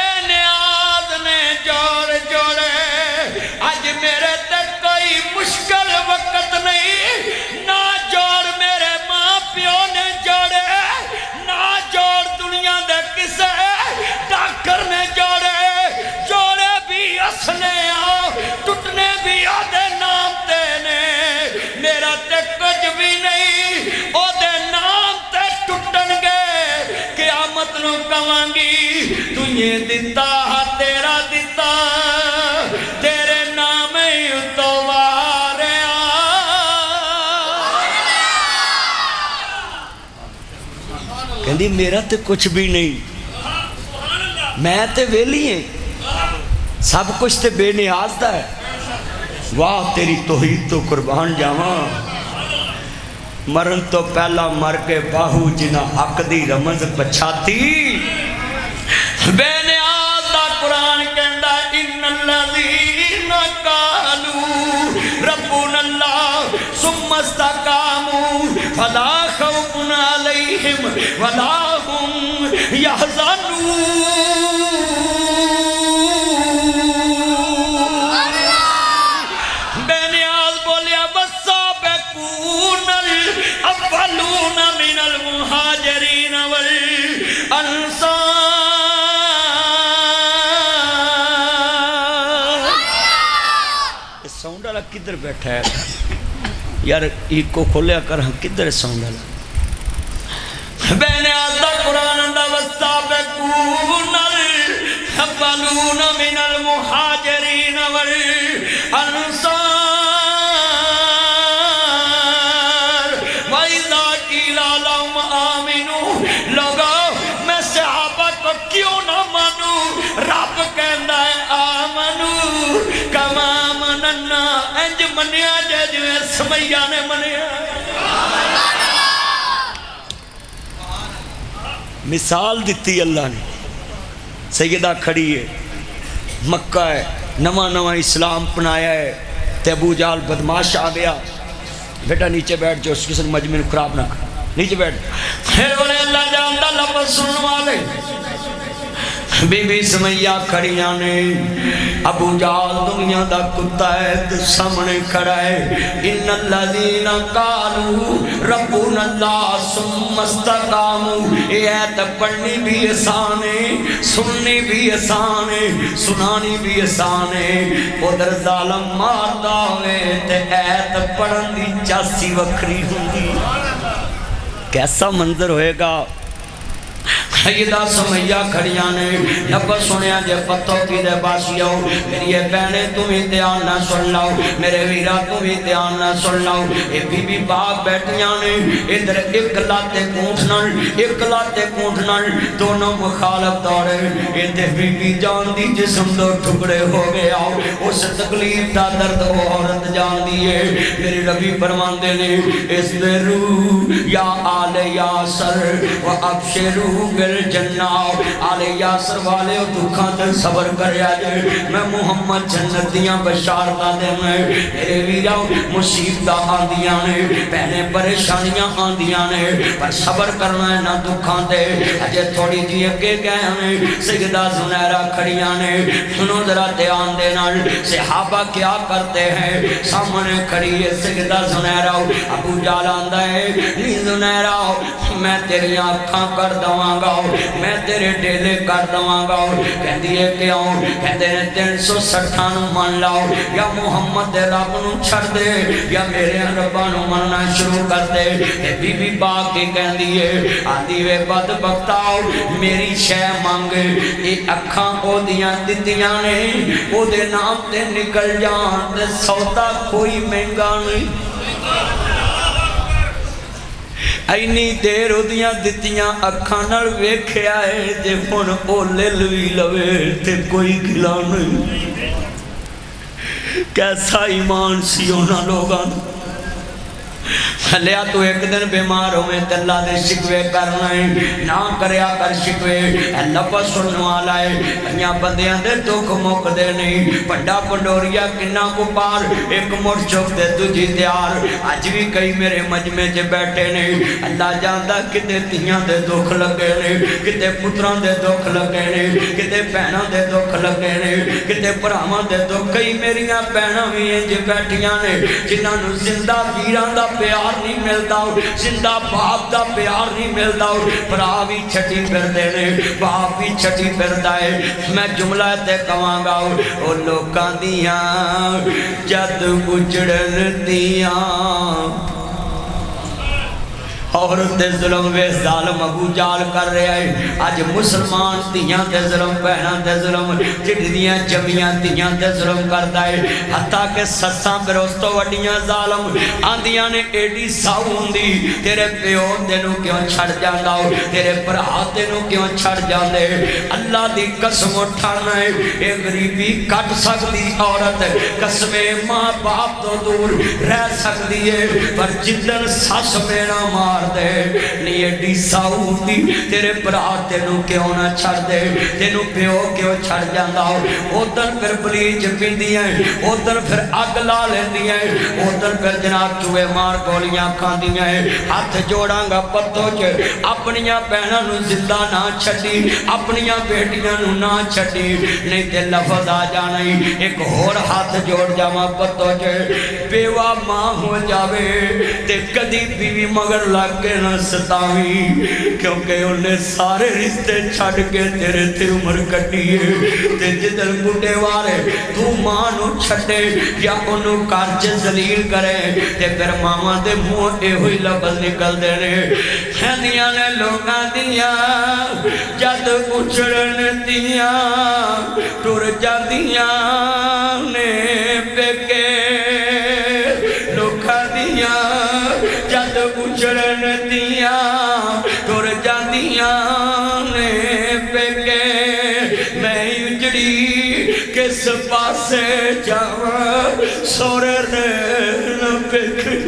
مشکل وقت نہیں نہ جوڑ میرے ماں پیو نے جوڑے نہ جوڑ دنیا دے کسے ڈاکٹر نے جوڑے جوڑے بھی اصلے آؤ ٹوٹنے بھی آدھے نام دینے میرا تے کچھ بھی نہیں او دے نام تے ٹوٹن گے قیامت نو کمانگی تو یہ دیتا تیرا دیتا تیرے نام تو کہندی میرا تے کچھ بھی نہیں میں تے ویلی ہیں سب کچھ تے بے نیاز دا ہے واہ تیری توحید تو قربان جاواں مرن تو پہلا مر کے باہو جنہ حق دی رمز بچھاتی بے نیاز دا قرآن کہندہ ان الذین قالوا ربنا اللہ ثم استقاموا فلا خوف علیہم ولا هم يحزنون بے نیاز بولیا والسابقون الاولون من المہاجرین والانصار اس ساؤنڈ والا کدھر بیٹھا ہے یار ایک کو کھولیا کر ہم کدھر ساؤنڈ والا بین آدھا قرآن اندہ والسابقون الاولون من المہاجرین والانصار وَإِذَا قِيلَ لَهُمْ آمِنُوا لوگو میں صحابہ کو کیوں نہ مانوں رب کہندہ ہے آمنو کما مننا انج منیا جے جو سمیہ نے منیا مثال دیتی اللہ نے سیدہ کھڑی ہے مکہ ہے نواں نواں اسلام پنایا ہے تے ابو جال بدماش آ گیا بیٹا نیچے بیٹھ جو اس کسی مجمع خراب نہ کر نیچے بیٹھ پھر بولے اللہ جاندہ لفظ سنن والے بی بی سمیہ کھڑیاں نے ابو جال دنیا دا کتا ہے تو سامنے کھڑا ہے ان الذین قالوا ربنا اللہ ثم استقاموا یہ ایت پڑھنی بھی آسان ہے سننی بھی آسان ہے سنانی بھی آسان ہے ادھر ظالم ماردا ہوئے تے ایت پڑھن دی چاسی وکھری ہوندی کیسا منظر ہوئے گا سیدہ سمیہ کھڑیاں نے جب سنیا جے پتوں کی دے باسی آؤ میری یہ بہنیں تمہیں دھیان نہ سن لاؤ میرے ویرہ تمہیں دھیان نہ سن لاؤ اے بی بی باپ بیٹھیاں نے ادھر ایک لاتے کونٹنل ایک لاتے کونٹنل دونوں مخالف دوڑے ادھر بی بی جان دی جسم دو ٹکڑے ہو گیا اس تکلیف دا درد وہ عورت جان دیئے میری ربی فرمان دینے اس درو یا آل یاسر و ابشرو بالجنہ آل یاسر والے دکھاں تے صبر کرے آجے میں محمد جنتیاں بشارتہ دے میں میرے ویراؤ مصیبتہ آندیاں نے پہنے پریشانیاں آندیاں نے پر صبر کرنا ہے نہ دکھاں دے اجے تھوڑی جی اگے گئے ہمیں سیدہ زنیرہ کھڑیاں نے سنو ذرا دھیان دینا صحابہ کیا کرتے ہیں سامنے کھڑی ہے سیدہ زنیرہ ابو جال آندہ ہے نی زنیرہ میں تیری آنکھاں کر دواں گا میں تیرے ڈیلے کر دواں گا کہندی ہے کہ آؤں کہندے نے تین سو سٹھانو من لاؤ یا محمد دے رب نو چھڑ دے یا میرے ربانو مننا شروع کر دے کہ بی بی باغ کی کہندی ہے آدھی وے بد بختاؤ میری شے مانگے یہ اکھاں او دیاں دیتیاں نے او دے نام تے نکل جان تے سوتا کوئی مہنگا نہیں اینی دیر اودیاں دتیاں اکھاں نال ویکھیا ہے جے ہن او للوی لوے تے کوئی گلا نہیں کیسا ایمان سی انہاں لوگاں لیا تو ایک دن بیمار ہوئے تے اللہ دے شکوے کرنا ہے نہ کریا کر شکوے اللہ پر سننے والا ہے انیا بندیاں دے دکھ موک دے نہیں پڑھا پنڈوریا کنہ کو پار ایک مر چک دے تجھی تیار آج بھی کئی میرے مجمع جے بیٹھے نہیں اللہ جاندہ کتے تیاں دے دکھ لگے نہیں کتے پتران دے دکھ لگے نہیں کتے پہناں دے دکھ لگے نہیں کتے پرامان دے دکھ کئی میریاں پہناں بھی ہیں جے بیٹھیاں نے جنہاں نو زندہ ویران دا پیار نہیں ملتا زندہ باپ دا پیار نہیں ملتا برا بھی چھٹی پھر دینے باپ بھی چھٹی پھر دائے میں جملہ تے کہاں گا او لوکاں دیاں جد اجڑن دیاں عورت دے ظلم وے ظالم ابو جال کر رہے ہیں آج مسلمان تیاں دے ظلم پہنا دے ظلم جڑیاں جمیاں تیاں دے ظلم کرتا ہے حتیٰ کہ سساں پروستو وڈیاں ظالم آندیاں نے ایڈی ساؤ ہوندی تیرے پیو دینوں کیوں چھڑ جاندہ ہو تیرے پرہا دینوں کیوں چھڑ جاندے اللہ دی قسم اٹھانا ہے اے غریبی کٹ سکتی عورت قسم ماں باپ تو دور رہ سکتی ہے پر جدن ساس میرا مار دے نہیں ایڈی ساؤ دی تیرے پرات تینوں کیوں نہ چھڑ دے تینوں پیو کیوں چھڑ جاندہ ہو اوتن پھر بلیج پیندی ہیں اوتن پھر اگ لا لیندی ہیں اوتن پھر جناب چوئے مار گولیاں کھاندی ہیں ہاتھ جوڑاں گا پتوں چھے اپنیاں پہنہ نو زندہ نہ چھڑی اپنیاں بیٹیاں نو نہ چھڑی نہیں تے لفظ آ جانا ایک اور ہاتھ جوڑ جاما پتوں چھے بیوہ ماں ہو جاوے تے کدی بیوی مگر لگ کے نہ ستاوی کیونکہ انہیں سارے رشتے چھڑ کے تیرے تے عمر کٹی ہے تے جدل بڑے وارے تو مانو چھٹے یا انہوں کارچ زلیل کرے تے پھر ماما دے منہ اے ہوئی لفظ نکل دینے ہندیاں نے لوگاں دیاں جد اچھڑن دیاں ٹور جاندیاں نے پیکے لوگاں دیاں جد اچھڑن دیاں ٹور جاندیاں نے پیکے میں اجڑی کس پاسے جاواں سورے رہن پیکے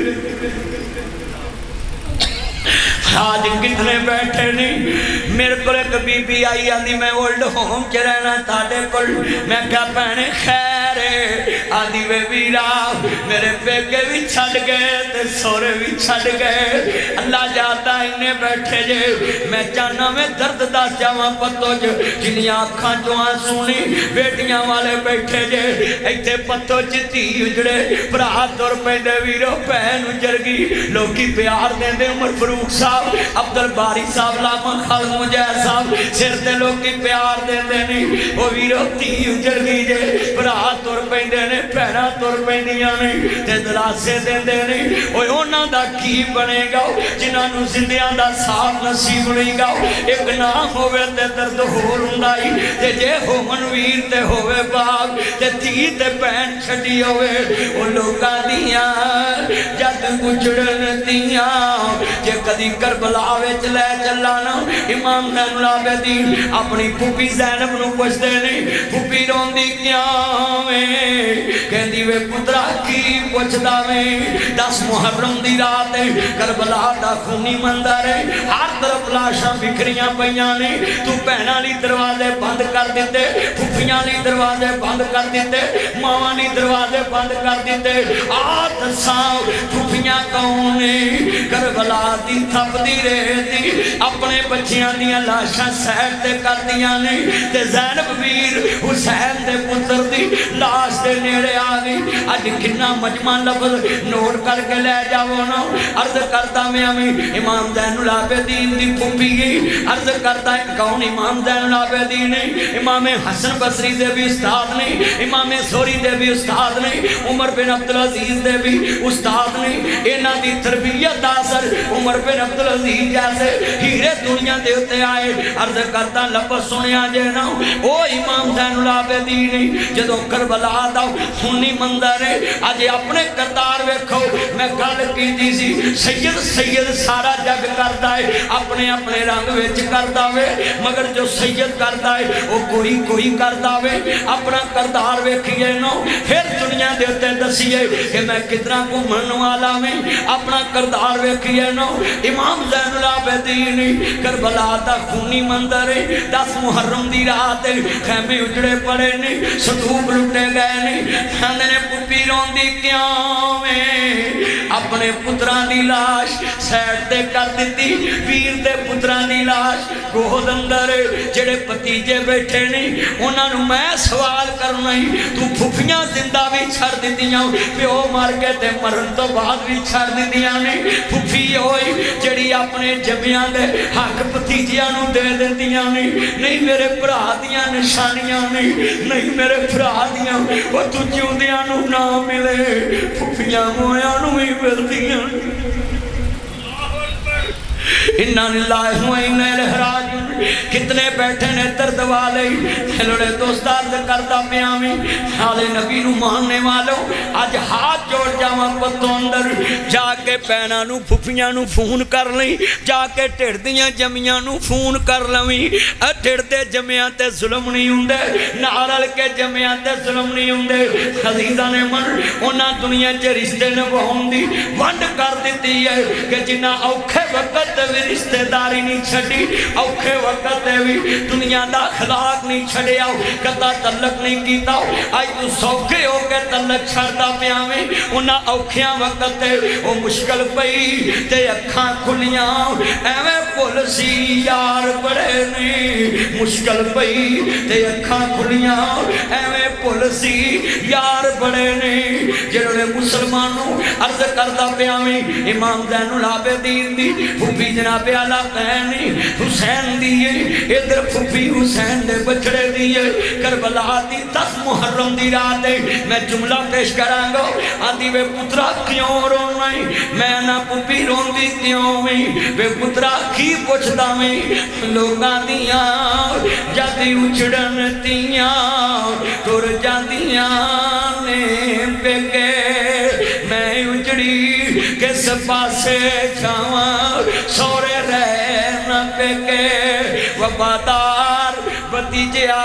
آج کتنے بیٹھے نہیں میرے کو ایک بی بی آئی آدھی میں اولڈ ہوم چ رہنا تھاڑے کل میں کیا پہنے خیر آدھی وے ویرا میرے پیکے بھی چھڑ گئے تے سورے بھی چھڑ گئے اللہ جاتا انہیں بیٹھے جے میں چاہنا میں درد داس جاواں پتو جو جنیاں آنکھاں جو آنسونی بیٹیاں والے بیٹھے جے ایتھے پتو جتی اجڑے پرات اور پیندے ویرو پہن اجرگی لوکی پیار دیں دے عمر فروق صاحب عبدالباری صاحب لاما خالد مجھے صاحب سر دے لوکی پیار دیں دے نہیں وہ ویرو تی اجڑ گی جے پرات اور پیندے نے پیرا تر پیندیاں نے تے دلاسے دیندے نے اوے انہاں دا کی بنے گا جنہاں نو زندیاں دا صاف نصیب نہیں گا ایک نام ہوئے تے درد ہور ہندائی تے جے ہو منویر تے ہوئے باغ تے تھی تے پین چھڑی ہوئے او لوگاں دیاں جد گجڑن دیاں جے کدی کربلا وچ لے چلانا امام زین العابدین اپنی پھوپھی زینب نو پوچھدے نے پھوپھی روندی کیاں وے کہندی وے پترا کی پوچھدا وے دس محرم دی رات کربلا دا خونی مندر ہے ہر طرف لاشاں بکھریاں پیاں نے تو بہناں لی دروازے بند کر دیتے پھوپھیاں لی دروازے بند کر دیتے ماواں لی دروازے بند کر دیتے آ دساں پھوپھیاں کون نے کربلا دی تھپ دی رہتی اپنے بچیاں دیاں لاشاں سیر تے کر دیاں نے تے زینب ویر حسین دے پتر دی لاش دے نیڑے آگئی اج کنا مجمع لفظ نوٹ کر کے لے جاؤ نا عرض کرتا میں ہمیں امام زین العابدین دی پھوپھی گئی عرض کرتا ہے کون امام زین العابدین نے امام حسن بصری دے بھی استاد نے امام سوری دے بھی استاد نے عمر بن عبدالعزیز دے بھی استاد نے اینا دی تربیت اثر عمر بن عبدالعزیز جیسے ہیرے دنیا دے ہوتے آئے عرض کرتا لفظ سنیا جے نا او امام زین العابدین نے جدو کربلا دا خونی مندر ہے آج اپنے کردار ویکھو میں گل کی دی سی سید سید سارا جگ کرتا ہے اپنے اپنے رنگ ویچ کرتا ہوئے مگر جو سید کرتا ہے وہ کوئی کوئی کرتا ہوئے اپنا کردار ویکھئے نو پھر دنیا دیتے دسیے کہ میں کتنا کو منن والا میں اپنا کردار ویکھئے نو امام زین العابدین کربلا دا خونی مندر ہے دس محرم دی رات خیمے اجڑے پڑے نے صدوق لٹے گئے نے کھاندے نے پپی رون دی کیاں میں اپنے پتران دی لاش سیٹ دے کر دیتی پیر دے پتران دی لاش گوہد اندر جڑے پتیجے بیٹھے نہیں انہاں نو میں سوال کرنا ہی تو پھوپیاں زندہ بھی چھڑ دیتیاں پیو مار کے تے مرن تو بعد بھی چھڑ دیتیاں نہیں پھوپی ہوئی جڑی اپنے جمیاں دے حق پتیجیاں نو دے دیتیاں نہیں نہیں میرے پرا دیاں نشانیاں نہیں نہیں میرے پرا دیاں وہ تجھوں دیاں نو نہ ملے پھوپیاں مویاں نو ہی ملدیاں انہا للہ و انہا الیہ راجعون کتنے بیٹھے نے درد والے کھلوڑے دوستار کرتا پیامی حال نبی نو ماننے والوں آج ہاتھ جوڑ جاواں پتوں اندر جا کے پینا نو پھپیاں نو فون کر لیں جا کے ٹھڑدیاں جمیاں نو فون کر لیں ٹھڑدے جمیاں تے ظلم نہیں ہوندے نارل کے جمیاں تے ظلم نہیں ہوندے خزیدہ نے من انہاں دنیا چے رشتے نے بہن دی ونڈ کر دیتی ہے کہ جنہاں اوکھے وقت بھی رشتہ داری نہیں چھڑی اوکھے وقت بھی دنیا دا اخلاق نہیں چھڑیا کتا تلق نہیں کیتا آئی تو سوکھے ہو کے تلق چھڑتا پیاویں انہا اوکھیاں وقت وہ مشکل پئی تے اکھاں کھلیاں ایویں پولسی یار بڑے نہیں مشکل پئی تے اکھاں کھلیاں ایویں پولسی یار بڑے نہیں جنہوں نے مسلمانوں عرض کرتا پیاویں امام زین العابدین دی پھوپی جناب اعلیٰ قینی حسین دیئے ادھر پھوپی حسین دے بچڑے دیئے کربلا دی دس محرم دی رات ہے میں جملہ پیش کران گا آدھی بے پترہ کیوں رونائی میں نہ پھوپی رون دی کیوں میں بے پترہ کی پوچھتا میں لوگاں دیاں جاتی اچھڑن تیاں تر جاندیاں نے پہ میں اجڑی کس پاسے جاواں سورے رہنا پہ کے وفادار بتیجیا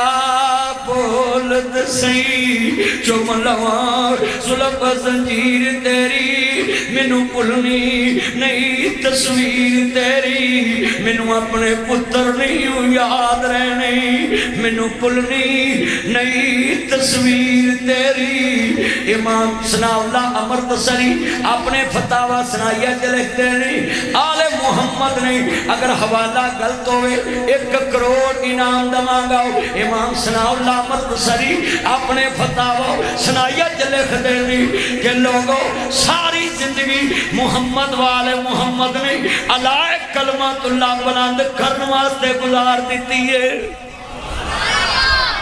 بولد سی چم لواں سلب زنجیر تیری منو پلنی نئی تصویر تیری منو اپنے پتر نہیں یاد رہنے منو پلنی نئی تصویر تیری امام ثناء اللہ امرتسری اپنے فتاوہ سنائیہ کے لکھتے ہیں آل محمد نے اگر حوالہ غلط ہوئے ایک کروڑ انعام دمانگا امام ثناء اللہ امرتسری اپنے فتاوہ سنائیہ کے لکھتے ہیں کہ لوگوں ساری زندگی محمد والے محمد نے علائے کلمات اللہ بلند کرن واسطے گزار دیتی ہے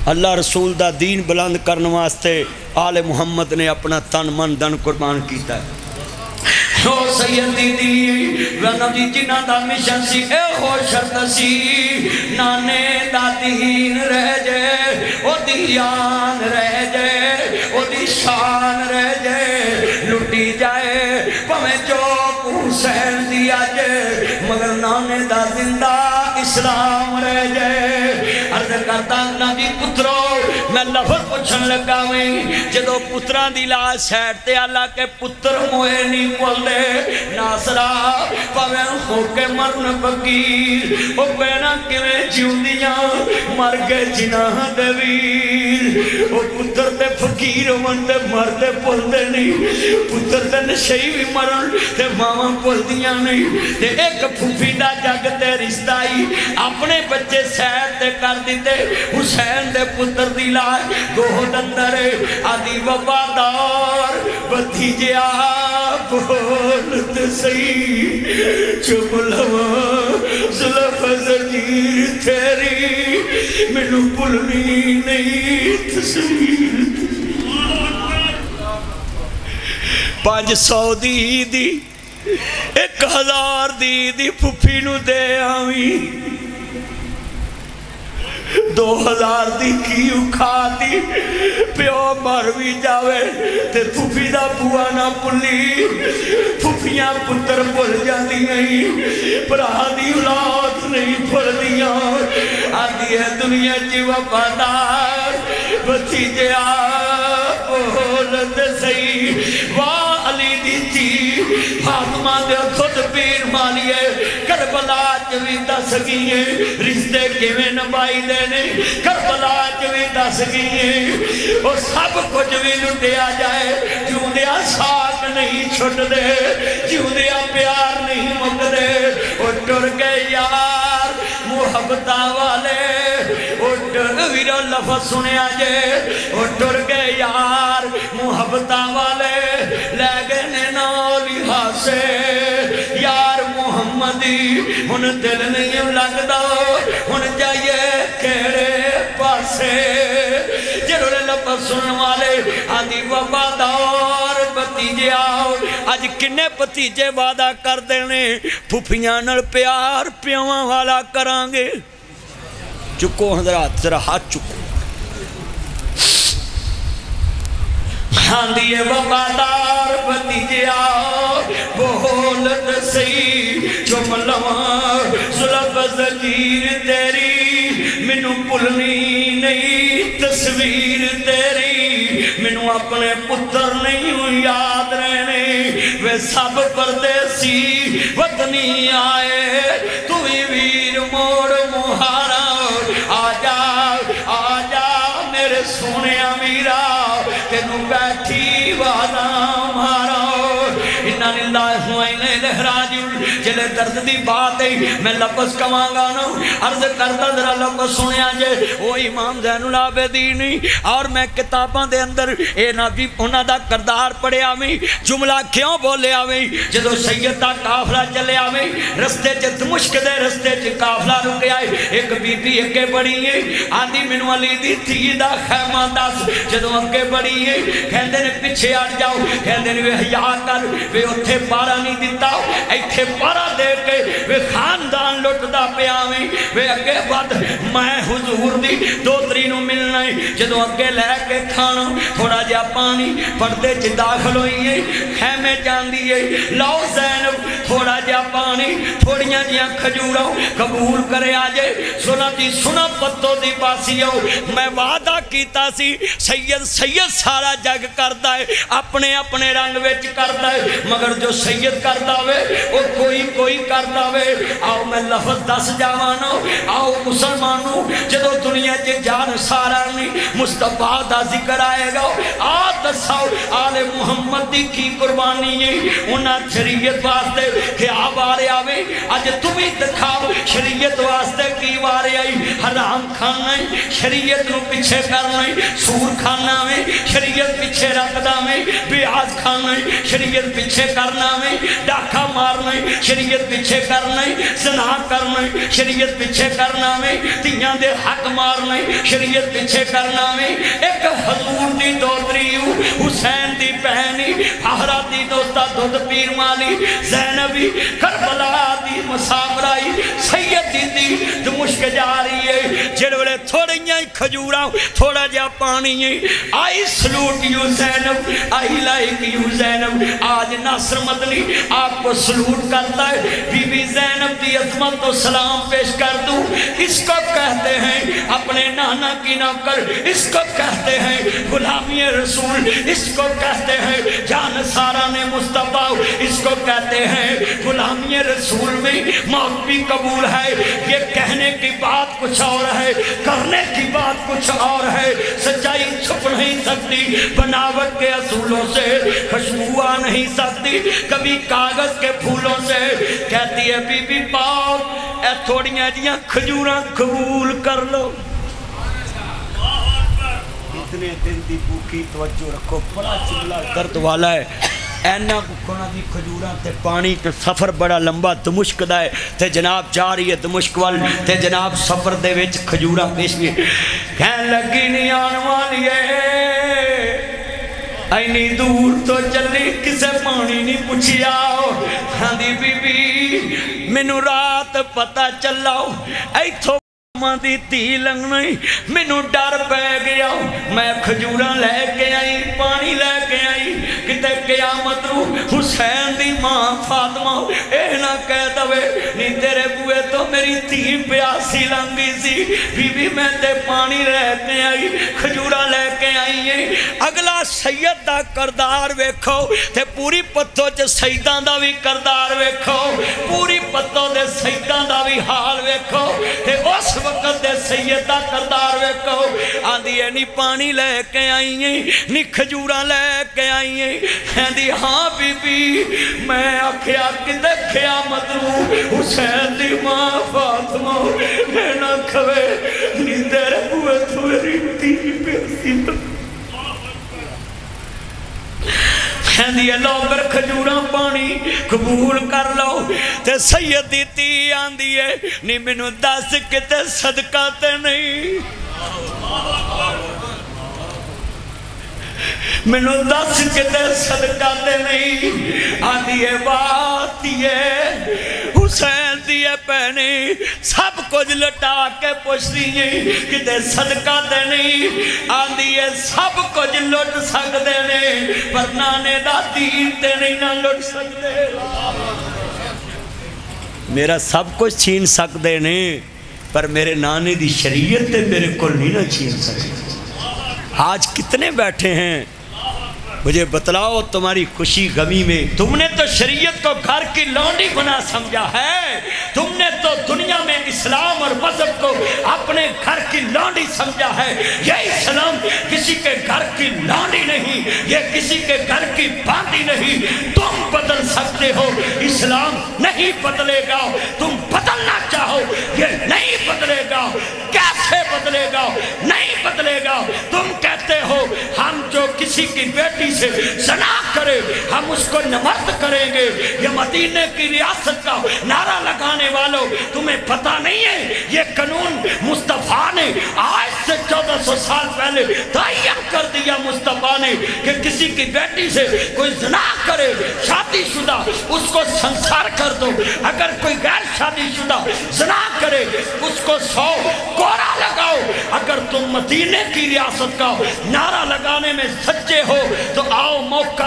اللہ رسول دا دین بلند کرنے واسطے آل محمد نے اپنا تن من دن قربان کیتا ہے او سیدی دی ونہ دی جنہ دا مشن سی اے خوشت سی نانے دا دین رہ جائے او دیان رہ جائے او دی شان رہ جائے لٹی جائے پمیں چوک حسین دیا جائے مگر نانے دا زندہ اسلام رہ جائے عرض کرتا نبی پترو میں لفظ پوچھن لگا میں جدو پتران دی لاش سیٹ تے اللہ کے پتر موئے نہیں بول دے ناصرہ پویں ہو کے مرن فقیر او بینا کیویں جیوندیاں مر گئے جناح دے ویر او پتر تے فقیر من تے مر تے بول دے نہیں پتر تے نشئی بھی مرن تے ماما بول دیاں نہیں تے ایک پھوپھی دا جگ تے رشتائی اپنے بچے سید تے کر دیتے حسین دے پتر دی لائے گوہ اندر آدھی وفادار بھتیجیا بولت سی چپ لوا زلف زنجیر تیری مینوں بھولنی نہیں تصویر پانچ سو دی دی ایک ہزار دی دی پھوپھی نو دے آویں دو ہزار دی کی اکھاتی پیو مر بھی جاوے تے پھوپھی دا بوا نہ پلی پھوپھیاں پتر بھول جاندی نہیں پرا دی اولاد نہیں بھول دیاں آدھی ہے دنیا چی وفادار بھتیجیا بولت سی واہ علی دی تھی فاطمہ دے خود پیر مانیے کربلا چوی دس گئیے رشتے کیویں نبائی دینے کربلا چوی دس گئیے وہ سب کچھ بھی لٹیا جائے جوں دیا ساک نہیں چھٹ دے جوں دیا پیار نہیں مک دے وہ ٹر گئے یار محبتہ والے وہ ٹر ویرہ لفظ سنیا جے وہ ٹر گئے یار محبتہ والے لے گئے نینولی ہاسے یار محمدی ہن دل نہیں لگ دا ہن جائیے کیڑے پاسے جنہوں نے لفظ سنن والے آدھی وفادار بھتیجے آؤ آج کنے بھتیجے وعدہ کر دینے پھوپھیاں نال پیار پیواں والا کرانگے چکو حضرات ذرا ہاتھ چکو آندھیے وفادار بھتیجے آؤ بولت سی چم لواں زلف زنجیر تیری مینوں بھولنی نہیں تصویر تیری مینوں اپنے پتر نہیں یاد رہنے وہ سب پردیسی وطنی آئے تو ہی ویر موڑ مہارا آجا آجا میرے سونے امیرا تینوں بیٹھی وعدہ مارا انہا للہ ہوئینے لہراجل جلے درد دی بات ہے میں لفظ کمانگا نا عرض کرتا ذرا لفظ سنیا جے وہ امام زین العابدینی اور میں کتاباں دے اندر اے نبی انہا دا کردار پڑے آویں جملہ کیوں بولے آویں جدو سیدہ کافلہ چلے آویں رستے چت مشک دے رستے چت کافلہ رکے آئے ایک بی بی اگے بڑی ہے آندھی منو علی دی تھی دا خیمہ دس جدو اگے بڑی ہے کہندے نے پیچھے آڑ جاؤ کہندے نے وہ حیاء کر وہ اتھے پارا نہیں دیتا ایتھے پارا دے کے وہ خاندان لٹ دا پہ آویں وہ اگے بعد میں حضور دی دو ترینوں ملنا ہے جدو اگے لے کے کھانا تھوڑا جا پانی پردے چ داخل ہوئی ہے خیمے جاندی ہے لو زینب تھوڑا جا پانی تھوڑیاں جیاں کھجوروں قبول کرے آجے سنا جی سنا پتو دی باسی ہو میں وعدہ کیتا سی سید سید سارا جگ کرتا ہے اپنے اپنے رنگ ویچ کرتا ہے مگر جو سید کرتا ہے وہ کوئی کوئی کرتا ہے آؤ میں لفظ دس جاوانو آؤ مسلمانوں جدو دنیا کے جان سارا نہیں مصطفیٰ دا ذکر آئے گا آ دس दसाओ आले मुहम्मद दी की कुर्बानी है उन्हां शरीयत वास्ते क्या वारे आवे अज तुम ही दिखाओ शरीयत वास्ते की वारे आई हराम खाना है शरीयत नूं पिछे करना है सूर खाना में शरीयत पिछे रखदा में ब्याज खाना है शरीयत पिछे करना में डाका मारना है शरीयत पिछे करना है ज़ना करना है शरीयत पिछे करना में तियां दे हक मारना है शरीयत पिछे करना में एक हजूर दी दोतरी हुसैन दी बहनी आहरा दी दोस्ता दुध पीर वाली ज़ैनबी करबला दी मुसाफराई सैयदी दी दमुश्क जा रही है जिहड़े वेले थोड़ियां ही खजूरां थोड़ा जा पानी है I salute you Zainab I like you Zainab आज नासर मदनी आपको सलूट करता है बीबी ज़ैनब दी अज़मत को सलाम पेश कर दूं इसको कहते हैं अपने नाना की नौकर इसको कहते हैं गुलामी रसूल इसको कहते हैं जान सारा ने मुस्तफा इसको कहते हैं गुलामी रसूल में मौत भी कबूल है ये कहने की बात कुछ और है करने की बात कुछ और है सच्चाई छुप नहीं सकती बनावट के असूलों से खुशबू आ नहीं सकती कभी कागज के फूलों से कहती है बीबी पाक ए थोड़ियां जियां खजूरां कबूल कर लो इतने दिन दी भूखी तवज्जो रखो बड़ा चिल्ला दर्द वाला है ऐना कुखोना दी खजूरां ते पानी ते सफ़र बड़ा लंबा दमुश्क दा है ते जनाब जा रही है दमुश्क वाल ते जनाब सफ़र दे विच खजूरां पेश भी कहन लगी नहीं आने वाली है इन्नी दूर तो चली किसे पानी नहीं पुछिया आंदी बीबी मैनू रात पता चला इथों दी धी लंघना मैनू डर पै गया मैं खजूरां लैके आई पानी लैके आई किते क़यामत नूं हुसैन दी मां फातिमा ए ना कह दवे नी तेरे बुए तो मेरी धी प्यासी लंघ गई सी बीबी मैं ते पानी लैके आई खजूरां लैके आई है अगला सैयद दा करदार वेखो ते पूरी पत्तो च सैयदां दा भी करदार वेखो पूरी पत्तो दे सैयदां दा भी हाल वेखो ते उस वक्त दे सैयद दा करदार वेखो आंदी है नी पानी लैके आई है नी खजूरां लैके आई है कहंदी हाँ बीबी मैं आख्या किते क़यामत नूं हुसैन दी मां फातिमा ना खवे नी तेरे बुए तो मेरी धी प्यासी कहंदी है लो फिर खजूरां पानी कबूल कर लो ते सैयद दी धी आंदी है नी मैनू दस किते सदका ते नहीं मैनू दस किते सदका ते नहीं आंदी है बात ये हुसैन दी भैने सब कुछ लटा के पुछदी है किते सदका ते नहीं आंदी है सब कुछ लुट सकते ने पर नाने दा दीन ते नहीं ना लुट सकते मेरा सब कुछ छीन सकते ने पर मेरे नाने दी शरीयत ते मेरे को नहीं ना छीन सकते आज कितने बैठे हैं मुझे बतलाओ तुम्हारी खुशी गमी में तुमने तो शरीयत को घर की लौंडी बना समझा है तुमने तो दुनिया में इस्लाम और मजहब को अपने घर की लौंडी समझा है ये इस्लाम किसी के घर की लौंडी नहीं ये किसी के घर की बांदी नहीं तुम बदल सकते हो इस्लाम नहीं बदलेगा तुम बदलना चाहो ये नहीं बदलेगा कैसे बदलेगा नहीं बदलेगा तुम कहते हो हम जो किसी की बेटी से ज़ना करे हम उसको नमर्द करेंगे ये मदीने की रियासत का नारा लगाने वालों तुम्हें पता नहीं है ये कानून मुस्तफ़ा ने आज से चौदह सौ साल पहले तैयार कर दिया मुस्तफ़ा ने कि किसी की बेटी से कोई ज़ना करे शादीशुदा उसको संसार कर दो अगर कोई गैर शादीशुदा ज़ना करे उसको सौ कोरा लगाओ अगर तुम मदीने की रियासत का नारा लगाने में सच्चे हो तो आओ मौका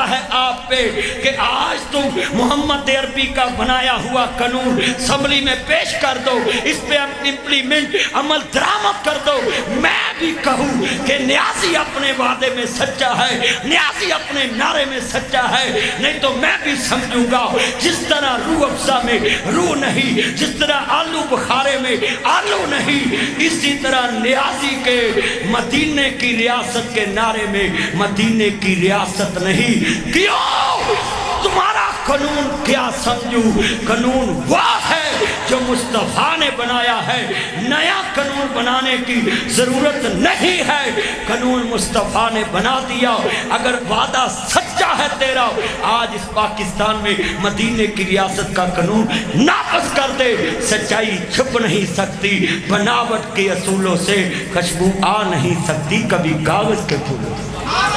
ہے آپ پہ کہ آج تم محمد عربی کا بنایا ہوا قانون اسمبلی میں پیش کر دو، اس پہ امپلیمنٹ عمل درآمد کر دو۔ میں بھی کہوں کہ نیازی اپنے وعدے میں سچا ہے، نیازی اپنے نعرے میں سچا ہے، نہیں تو میں بھی سمجھوں گا جس طرح روح افزا میں روح نہیں، جس طرح آلو بخارے میں آلو نہیں، اسی طرح نیازی کے مدینے کی ریاست کے نعرے میں مدینے کی ریاست نہیں۔ کیوں؟ تمہارا قانون کیا سمجھو؟ قانون وہ ہے جو مصطفیٰ نے بنایا ہے، نیا قانون بنانے کی ضرورت نہیں ہے، قانون مصطفیٰ نے بنا دیا۔ اگر وعدہ سچا ہے تیرا، آج اس پاکستان میں مدینے کی ریاست کا قانون نافذ کر دے۔ سچائی چھپ نہیں سکتی، بناوٹ کے اصولوں سے خوشبو آ نہیں سکتی، کبھی کاغذ کے پھولوں سے۔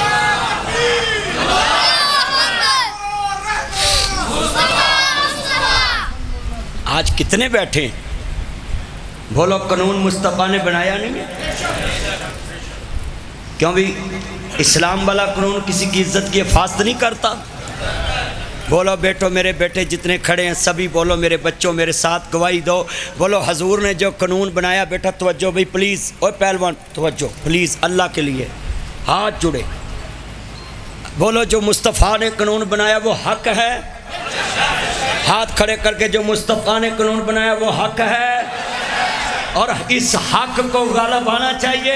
آج کتنے بیٹھے ہیں بولو قانون مصطفیٰ نے بنایا نہیں؟ کیوں بھی اسلام والا قانون کسی کی عزت کی حفاظت نہیں کرتا؟ بولو بیٹو میرے بیٹے جتنے کھڑے ہیں سبھی بولو، میرے بچوں میرے ساتھ گواہی دو، بولو حضور نے جو قانون بنایا، بیٹا توجہ بھئی پلیز، اوہ پہلوان توجہ پلیز، اللہ کے لیے ہاتھ جڑے، بولو جو مصطفیٰ نے قانون بنایا وہ حق ہے، ہاتھ کھڑے کر کے جو مصطفیٰ نے قانون بنایا وہ حق ہے، اور اس حق کو غالب آنا چاہیے۔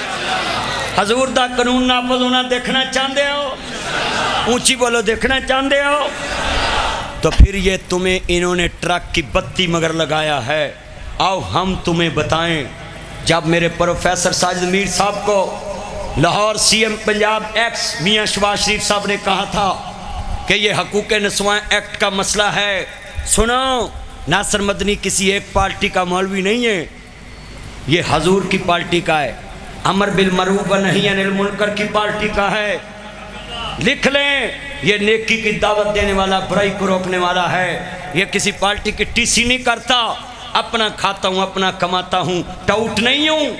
حضور دا قانون نافذ ہونا دیکھنا چاہتے ہو؟ اونچی بولو دیکھنا چاہتے ہو؟ تو پھر یہ تمہیں انہوں نے ٹرک کی بتی مگر لگایا ہے۔ آؤ ہم تمہیں بتائیں، جب میرے پروفیسر ساجد میر صاحب کو Lahore C M Punjab ex Mian Shehbaz Sharif صاحب نے کہا تھا کہ یہ حقوق نسواں ایکٹ کا مسئلہ ہے، سنو ناصر مدنی کسی ایک پارٹی کا مولوی نہیں ہے، یہ حضور کی پارٹی کا ہے، امر بالمعروف و نہی عن المنکر کی پارٹی کا ہے، لکھ لیں یہ نیکی کی دعوت دینے والا، برائی کو روکنے والا ہے، یہ کسی پارٹی کی ٹی سی نہیں کرتا، اپنا کھاتا ہوں اپنا کماتا ہوں، ٹاؤٹ نہیں ہوں۔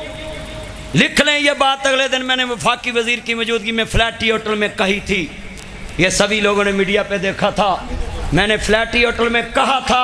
لکھ لیں یہ بات اگلے دن میں نے وفاقی وزیر کی موجودگی میں فلیٹی ہوٹل میں کہی تھی، یہ سبھی لوگوں نے میڈیا پہ دیکھا تھا، میں نے فلیٹی ہوٹل میں کہا تھا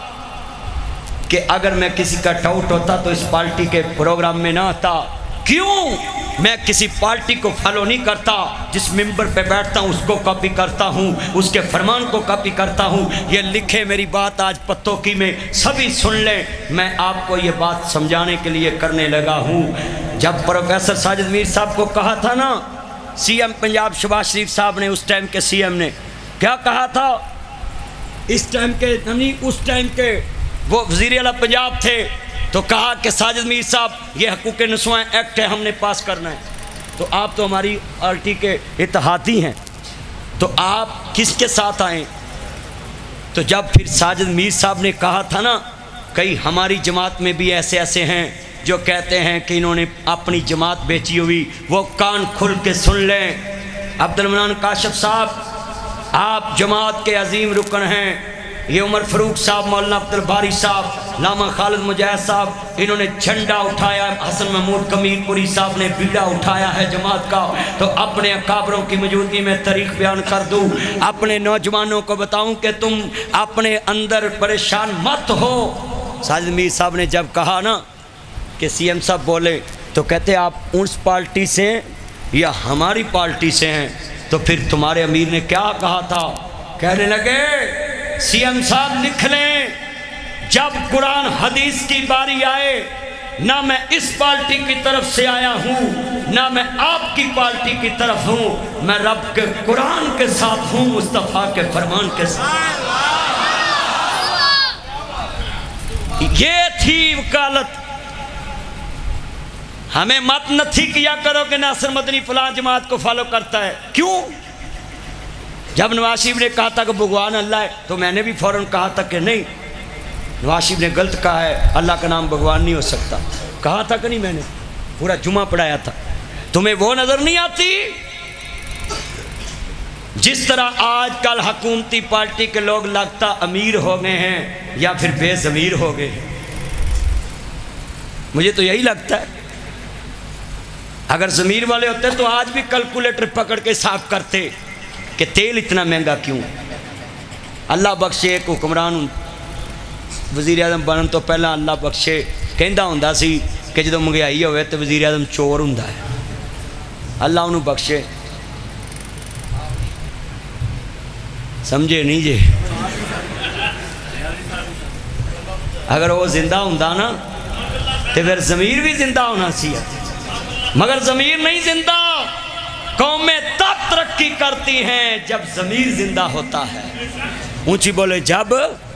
کہ اگر میں کسی کا ٹاؤٹ ہوتا تو اس پارٹی کے پروگرام میں نہ آتا۔ کیوں؟ میں کسی پارٹی کو فالو نہیں کرتا، جس ممبر پہ بیٹھتا ہوں اس کو کاپی کرتا ہوں، اس کے فرمان کو کاپی کرتا ہوں۔ یہ لکھے میری بات آج پتوں کی میں سبھی سن لیں، میں آپ کو یہ بات سمجھانے کے لیے کرنے لگا ہوں۔ جب پروفیسر ساجد میر صاحب کو کہا تھا نا، سی ایم پنجاب شہباز شریف صاحب نے، اس ٹائم کے سی ایم نے کیا کہا تھا؟ اس ٹائم کے نہیں اس ٹائم کے وہ وزیر اعلیٰ پنجاب تھے، تو کہا کہ ساجد میر صاحب یہ حقوق نسواں ایکٹ ہے، ہم نے پاس کرنا ہے۔ تو آپ تو ہماری پارٹی کے اتحادی ہیں، تو آپ کس کے ساتھ آئیں؟ تو جب پھر ساجد میر صاحب نے کہا تھا نا، کئی ہماری جماعت میں بھی ایسے ایسے ہیں جو کہتے ہیں کہ انہوں نے اپنی جماعت بیچی ہوئی، وہ کان کھل کے سن لیں۔ عبد المنان کاشف صاحب آپ جماعت کے عظیم رکن ہیں، یہ عمر فاروق صاحب، مولانا عبد الباری صاحب، لاما خالد مجاہد صاحب، انہوں نے جھنڈا اٹھایا، حسن محمود کمیر پوری صاحب نے بیڑا اٹھایا ہے جماعت کا۔ تو اپنے اکابروں کی موجودگی میں تاریخ بیان کر دوں، اپنے نوجوانوں کو بتاؤں کہ تم اپنے اندر پریشان مت ہو۔ ساجد میر صاحب نے جب کہا نا کہ سی ایم صاحب بولے، تو کہتے آپ اس پارٹی سے ہیں یا ہماری پارٹی سے ہیں؟ تو پھر تمہارے امیر نے کیا کہا تھا؟ کہنے لگے سی ایم صاحب لکھ لیں، جب قرآن حدیث کی باری آئے، نہ میں اس پارٹی کی طرف سے آیا ہوں، نہ میں آپ کی پارٹی کی طرف ہوں، میں رب کے قرآن کے ساتھ ہوں، مصطفیٰ کے فرمان کے ساتھ۔ یہ تھی وکالت۔ ہمیں مت نتھی کیا کرو کہ ناصر مدنی فلاں جماعت کو فالو کرتا ہے۔ کیوں؟ جب نواز شریف نے کہا تھا کہ بھگوان اللہ ہے، تو میں نے بھی فوراً کہا تھا کہ نہیں، نواز شریف نے غلط کہا ہے، اللہ کا نام بھگوان نہیں ہو سکتا، کہا تھا کہ نہیں؟ میں نے پورا جمعہ پڑھایا تھا۔ تمہیں وہ نظر نہیں آتی؟ جس طرح آج کل حکومتی پارٹی کے لوگ لگتا امیر ہو گئے ہیں یا پھر بے ضمیر ہو گئے ہیں، مجھے تو یہی لگتا ہے۔ اگر ضمیر والے ہوتے تو آج بھی کیلکولیٹر پکڑ کے حساب کرتے کہ تیل اتنا مہنگا کیوں؟ اللہ بخشے ایک حکمران وزیر اعظم بنن تو پہلا اللہ بخشے کہندا ہوندا سی کہ جدوں مہنگائی ہوئے تو وزیر اعظم چور ہوندا ہے. اللہ انہوں بخشے. سمجھے نہیں جے؟ اگر وہ زندہ ہوندا نا تو پھر ضمیر بھی زندہ ہونا سی، مگر ضمیر نہیں زندہ. قومیں تب ترقی کرتی ہیں جب ضمیر زندہ ہوتا ہے. اونچی بولے جب.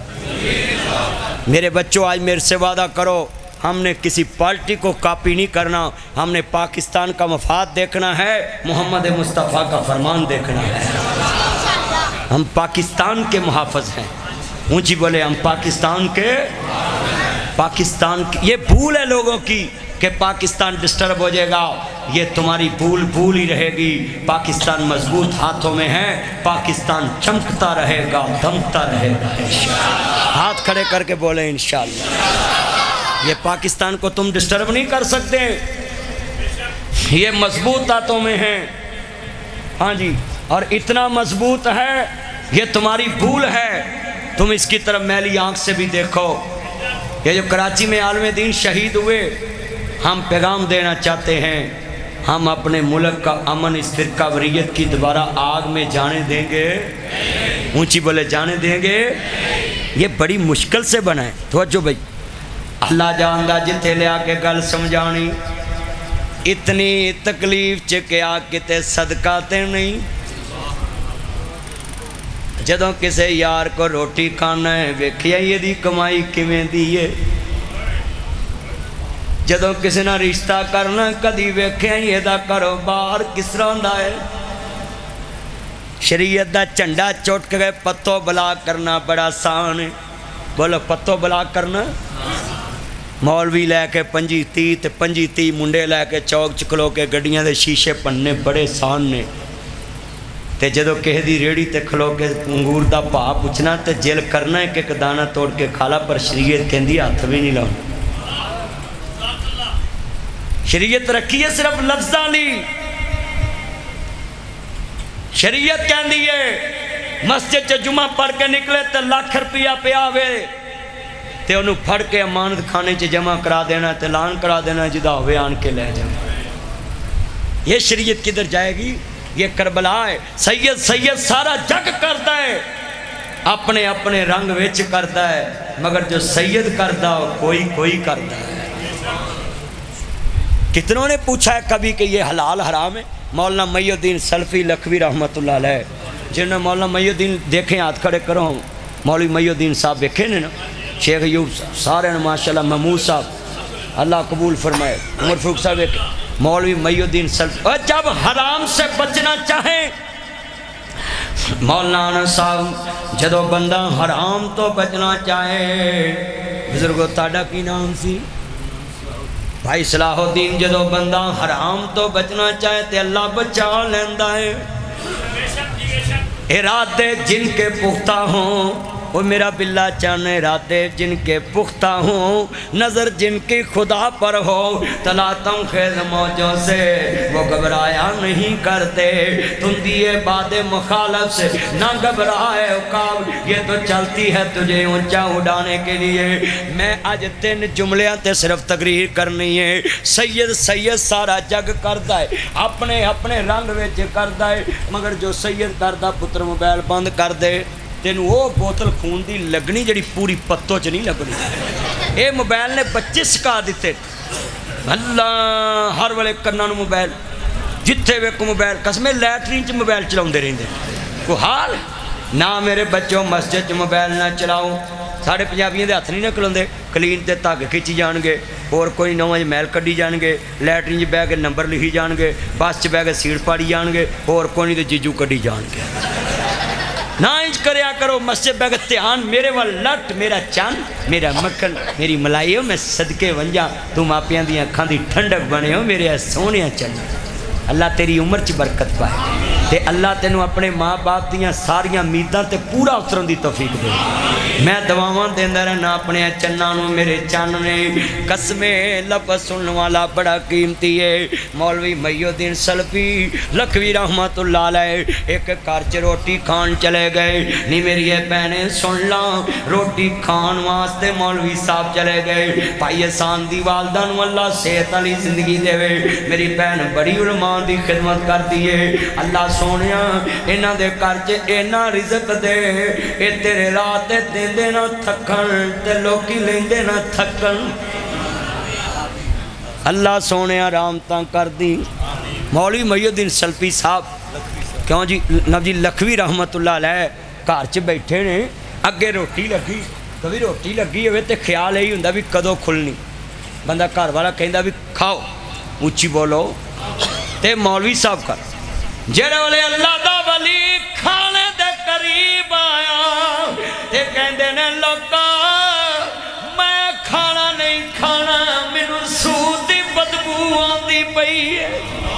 میرے بچوں آج میرے سے وعدہ کرو، ہم نے کسی پارٹی کو کاپی نہیں کرنا، ہم نے پاکستان کا مفاد دیکھنا ہے، محمد مصطفیٰ کا فرمان دیکھنا ہے. ہم پاکستان کے محافظ ہیں. اونچی بولے ہم پاکستان کے پاکستان کی. یہ بھول ہے لوگوں کی کہ پاکستان ڈسٹرب ہو جائے گا. یہ تمہاری بھول بھول ہی رہے گی. پاکستان مضبوط ہاتھوں میں ہے، پاکستان چمکتا رہے گا، دمکتا رہے گا انشاءاللہ. ہاتھ کھڑے کر کے بولے انشاءاللہ. یہ پاکستان کو تم ڈسٹرب نہیں کر سکتے، یہ مضبوط ہاتھوں میں ہے. ہاں جی، اور اتنا مضبوط ہے یہ تمہاری بھول ہے. تم اس کی طرف میلی آنکھ سے بھی دیکھو. یہ جو کراچی میں عالم دین شہید ہوئے، ہم پیغام دینا چاہتے ہیں، ہم اپنے ملک کا امن اس فرقہ وریت کی دوبارہ آگ میں جانے دیں گے. اونچی بولے جانے دیں گے. یہ بڑی مشکل سے بنا ہے. توجہ بھائی، اللہ جاندہ جتے لے آ کے گل سمجھانی. اتنی تکلیف چکیا کتے صدقہ تے نہیں. جدوں کسے یار کو روٹی کھانا ہے ویکھیا یہ دی کمائی کیویں دی ہے. جدوں کسی نہ رشتہ کرنا کدی ویکھیا یہ دا کاروبار کس طرح دا ہے. شریعت دا جھنڈا چوٹ کے پتو بلا کرنا بڑا آسان ہے. بولو پتو بلا کرنا. مولوی لے کے پنجی تی تے پنجی تی منڈے لے کے چوک چکلو کے گڈیاں دے شیشے پننے بڑے آسان نے. تے جدو کہے دی ریڑی تے کھلو کے انگور دا پا پوچھنا تے جیل کرنا ہے کہ ایک دانہ توڑ کے کھالا. پر شریعت کہندی ہاتھ بھی نہیں لاؤ. شریعت رکھی ہے صرف لفظاں لی. شریعت کہندی ہے مسجد چ جمعہ پڑھ کے نکلے تے لاکھ روپیہ پہ آوے تے انہوں پھڑ کے امانت کھانے چ جمع کرا دینا تے لان کرا دینا جدا ہوئے آن کے لے جانا. یہ شریعت کدھر جائے گی؟ یہ کربلا ہے. سید سید سارا جگ کرتا ہے، اپنے اپنے رنگ وچ کرتا ہے، مگر جو سید کرتا ہو کوئی کوئی کرتا ہے. کتنوں نے پوچھا ہے کبھی کہ یہ حلال حرام ہے؟ مولانا محی الدین سلفی لکھوی رحمت اللہ علیہ، جنہوں نے مولانا محی الدین دیکھیں ہاتھ کھڑے کرو. مولوی محی الدین صاحب دیکھیں نے نا، شیخ ایوب سارے نے ماشاءاللہ، محمود صاحب اللہ قبول فرمائے، عمر فاروق صاحب ایک مولوی محی الدین سلفی. اور جب حرام سے بچنا چاہیں مولانا صاحب، جدو بندہ حرام تو بچنا چاہے. بزرگو تاڑا کی نام سی بھائی صلاح الدین. جدو بندہ حرام تو بچنا چاہے تے اللہ بچا لیندہ ہے. ارادے جن کے پختہ ہوں وہ میرا بلہ چاہنے، ارادے جن کے پختہ ہوں، نظر جن کی خدا پر ہو، تلاتوں خیز موجوں سے وہ گھبرایا نہیں کرتے. تم دیئے باد مخالف سے نہ گھبرائے عقاب، یہ تو چلتی ہے تجھے اونچا اڑانے کے لیے. میں آج تین جملیاں تے صرف تقریر کرنی ہے. سید سید سارا جگ کردا ہے، اپنے اپنے رنگ وچ کردا ہے، مگر جو سید کردا پتر موبائل بند کر دے تینوں وہ بوتل خون دی لگنی جڑی پوری پتوں چ نہیں لگنی. اے موبائل نے بچے سکھا دیتے. اللہ ہر ویلے کناں نوں موبائل، جتھے ویکھو موبائل. قسمیں لیٹرین چ موبائل چلاوندے رہندے. کوئی حال نہ میرے بچوں مسجد چ موبائل نہ چلاؤ. ساڑھے پنجابیاں دے ہاتھ نہیں نہ کھلوندے، کلین تے دھاگے کھچی جان گے، اور کوئی نواں میل کڈی جان گے، لیٹرین چ بہ کے نمبر لکھی جان گے، بس چ بہ کے سیٹ پاڑی جان گے، اور کوئی نہیں تے جیجو کڈی جان گے. نہ انج کریا کرو. مسجد بہ کے دھیان میرے وال لٹ، میرا چند، میرا مکھن، میری ملائی ہو، میں صدقے ونجا. تو ماپیاں دی اکھاں دی ٹھنڈک بنے ہو میرے سونے چند. اللہ تیری عمر چ برکت پائے. تے اللہ تینوں اپنے ماں باپ دیاں ساریاں امیداں تے پورا اترن دی توفیق دے میں دعاواں دیندا رہنا اپنے چناں نوں میرے چن نے قسمے لفظ سنن والا بڑا قیمتی ہے مولوی محی الدین سلفی لکھوی رحمت اللہ علیہ ایک گھر چ روٹی کھان چلے گئے نہیں میری بہنیں سن لاں روٹی کھان واسطے مولوی صاحب چلے گئے بھائی احسان دی والدہ نوں اللہ صحت والی زندگی دے میری بہن بڑی علماء دی خدمت کر دیے اللہ سونیا انہاں دے گھر چ اینا رزق دے اے تیرے رات دیندے نہ تھکن تے لوکی لیندے نہ تھکن اللہ سونے رحمتاں کر دی مولوی محی الدین سلفی صاحب کیوں جی نب جی لکھوی رحمت اللہ علیہ گھر چ بیٹھے نے اگے روٹی لگی کبھی روٹی لگی ہوئے تے خیال یہی ہوندا بھی کدوں کھلنی بندہ گھر والا کہندا بھی کھاؤ اونچی بولو تے مولوی صاحب کر جڑے والے اللہ دا ولی کھانے دے قریب آیا تے کہندے نے لوکا میں کھانا نہیں کھانا مینوں سود دی بدبو آندی پئی ہے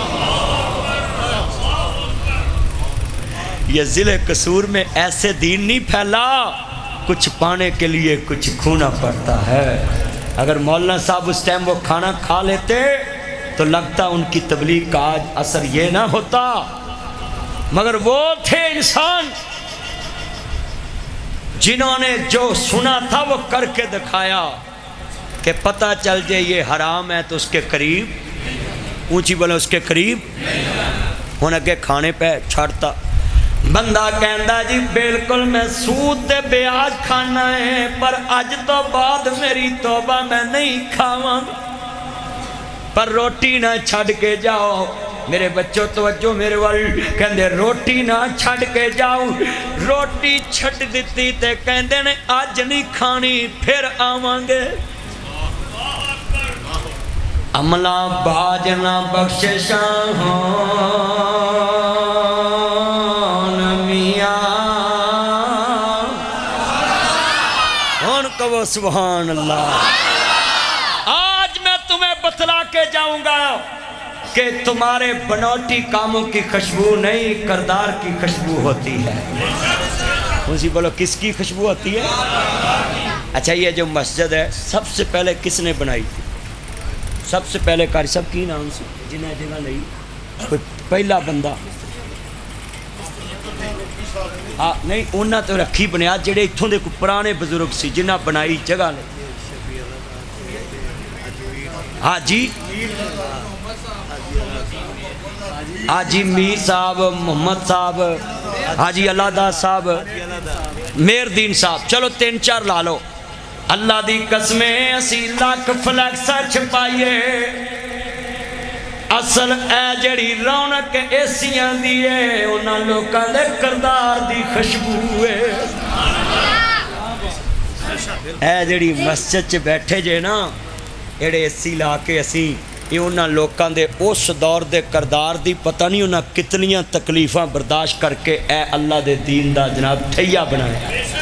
یہ ضلع قصور میں ایسے دین نہیں پھیلا کچھ پانے کے لیے کچھ کھونا پڑتا ہے اگر مولانا صاحب اس ٹائم وہ کھانا کھا لیتے تو لگتا ان کی تبلیغ کا آج اثر یہ نہ ہوتا مگر وہ تھے انسان جنہوں نے جو سنا تھا وہ کر کے دکھایا کہ پتہ چل جائے یہ حرام ہے تو اس کے قریب اونچی بولے اس کے قریب ہونے کے کھانے پہ چھاڑتا بندہ کہندا جی بالکل میں سود دے بیاج کھانا ہے پر اج تو بعد میری توبہ میں نہیں کھاواں پر روٹی نہ چھڑ کے جاؤ میرے بچوں توجہ میرے وال کہندے روٹی نہ چھڑ کے جاؤ روٹی چھڑ دیتی تے کہندے نے آج نہیں کھانی پھر آواں گے عملہ باجنا بخششاں ہون میاں ہون کہو سبحان اللہ آج میں تمہیں بتلا کے جاؤں گا کہ تمہارے بنوٹی کاموں کی خوشبو نہیں کردار کی خوشبو ہوتی ہے اسی بولو کس کی خوشبو ہوتی ہے اچھا یہ جو مسجد ہے سب سے پہلے کس نے بنائی تھی سب سے پہلے کاری سب کی نام سے جنہیں جگہ نہیں کوئی پہلا بندہ ہاں نہیں انہاں تو رکھی بنیاد جڑے اتھوں دے کو پرانے بزرگ سی جنہاں بنائی جگہ لے ہاں جی حاجی میر صاحب محمد صاحب حاجی اللہ دا صاحب میر دین صاحب چلو تین چار لا لو اللہ دی قسمیں اسی لاکھ فلیکسا چھپائیے اصل اے جڑی رونق ایسیاں دیئے انہاں لوکاں دے کردار دی خوشبو ہے اے جڑی مسجد چ بیٹھے جے نا ایڑے ایسی لا کے اسی یہ انہاں لوکاں دے اس دور دے کردار دی پتہ نہیں انہاں کتنیاں تکلیفاں برداشت کر کے اے اللہ دے دین دا جناب ٹھیا بنایا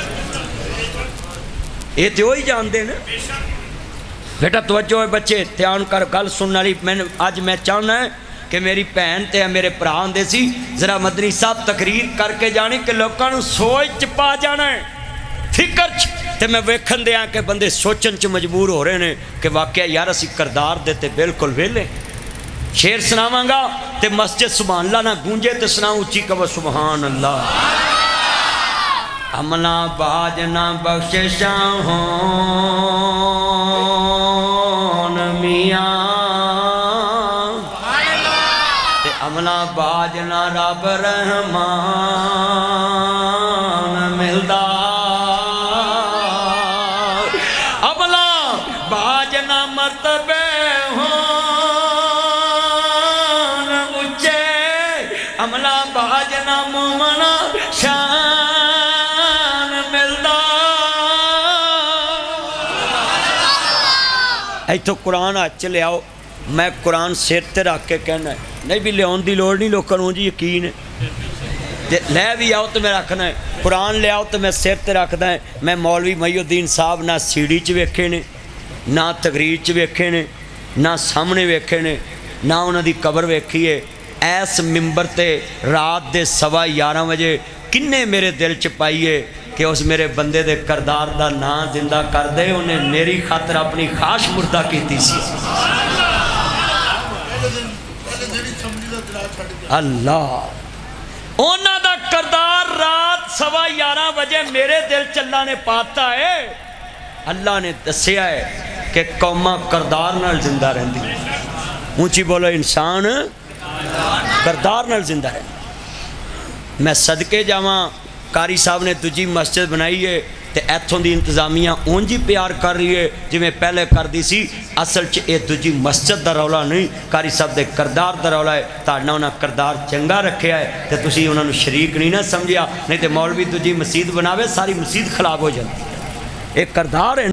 یہ تو ہی جان دے نا بیٹا توجہ ہے بچے دھیان کر گل سننے والی میں آج میں چاہنا ہے کہ میری بہن تے میرے بھرا دے سی ذرا مدنی صاحب تقریر کر کے جانی کہ لوکاں نوں سوچ پا جانا ہے فکر چ تے میں ویکھن دیا کہ بندے سوچن چ مجبور ہو رہے ہیں کہ واقعہ یار اسی کردار دیتے بالکل ویلے شیر سناواں گا تے مسجد سبحان اللہ نہ گونجے تے سناؤں اچھی کہو سبحان اللہ عملہ باجنا بخششاں ہون میاں تے عملہ باجنا رب رحمان ملدا عملہ باجنا مرتبے ہون اچھے عملہ باجنا مومنہ شان ایتھو قرآن آج چلے آؤ میں قرآن سر تے رکھ کے کہنا ہے نہیں بھی لیاؤن دی لوڑ نہیں لوکاں نوں جی یقین ہے لے بھی آؤ تو میں رکھنا ہے قرآن لے آؤ تو میں سر تے رکھدا ہے میں مولوی محی الدین صاحب نہ سیڑھی چ ویکھے نے نہ تقریر چ ویکھے نے نہ سامنے ویکھے نے نہ انہاں دی قبر ویکھی ہے ایس ممبر تے رات دے سوا یارہ بجے کنے میرے دل چ پائیے کہ اس میرے بندے دے کردار دا نام زندہ کر دے، انہیں میری خاطر اپنی خواہش مردہ کیتی سی۔ اللہ اونا دا کردار رات سوا یارہ بجے میرے دل چلا نے پاتا ہے۔ اللہ نے دسیا ہے کہ قومہ کردار نال زندہ رہندی، اونچی بولو انسان کردار نال زندہ ہے۔ میں صدقے جاواں کاری صاحب نے تجھی مسجد بنائی ہے تے ایتھوں دی انتظامیہ اونجی پیار کر رہی ہے جی میں پہلے کر دی سی، اصل چ اے تجھی مسجد دا رولا نہیں، کاری صاحب دے کردار دا رولا ہے۔ تاڑنا انہاں کردار چنگا رکھیا ہے تے تسی انہاں نو شریک نہیں نہ سمجھیا، نہیں تے مولوی تجھی مسجد بناوے ساری مسجد خراب ہو جاتی ہے۔ ایک کردار ہے۔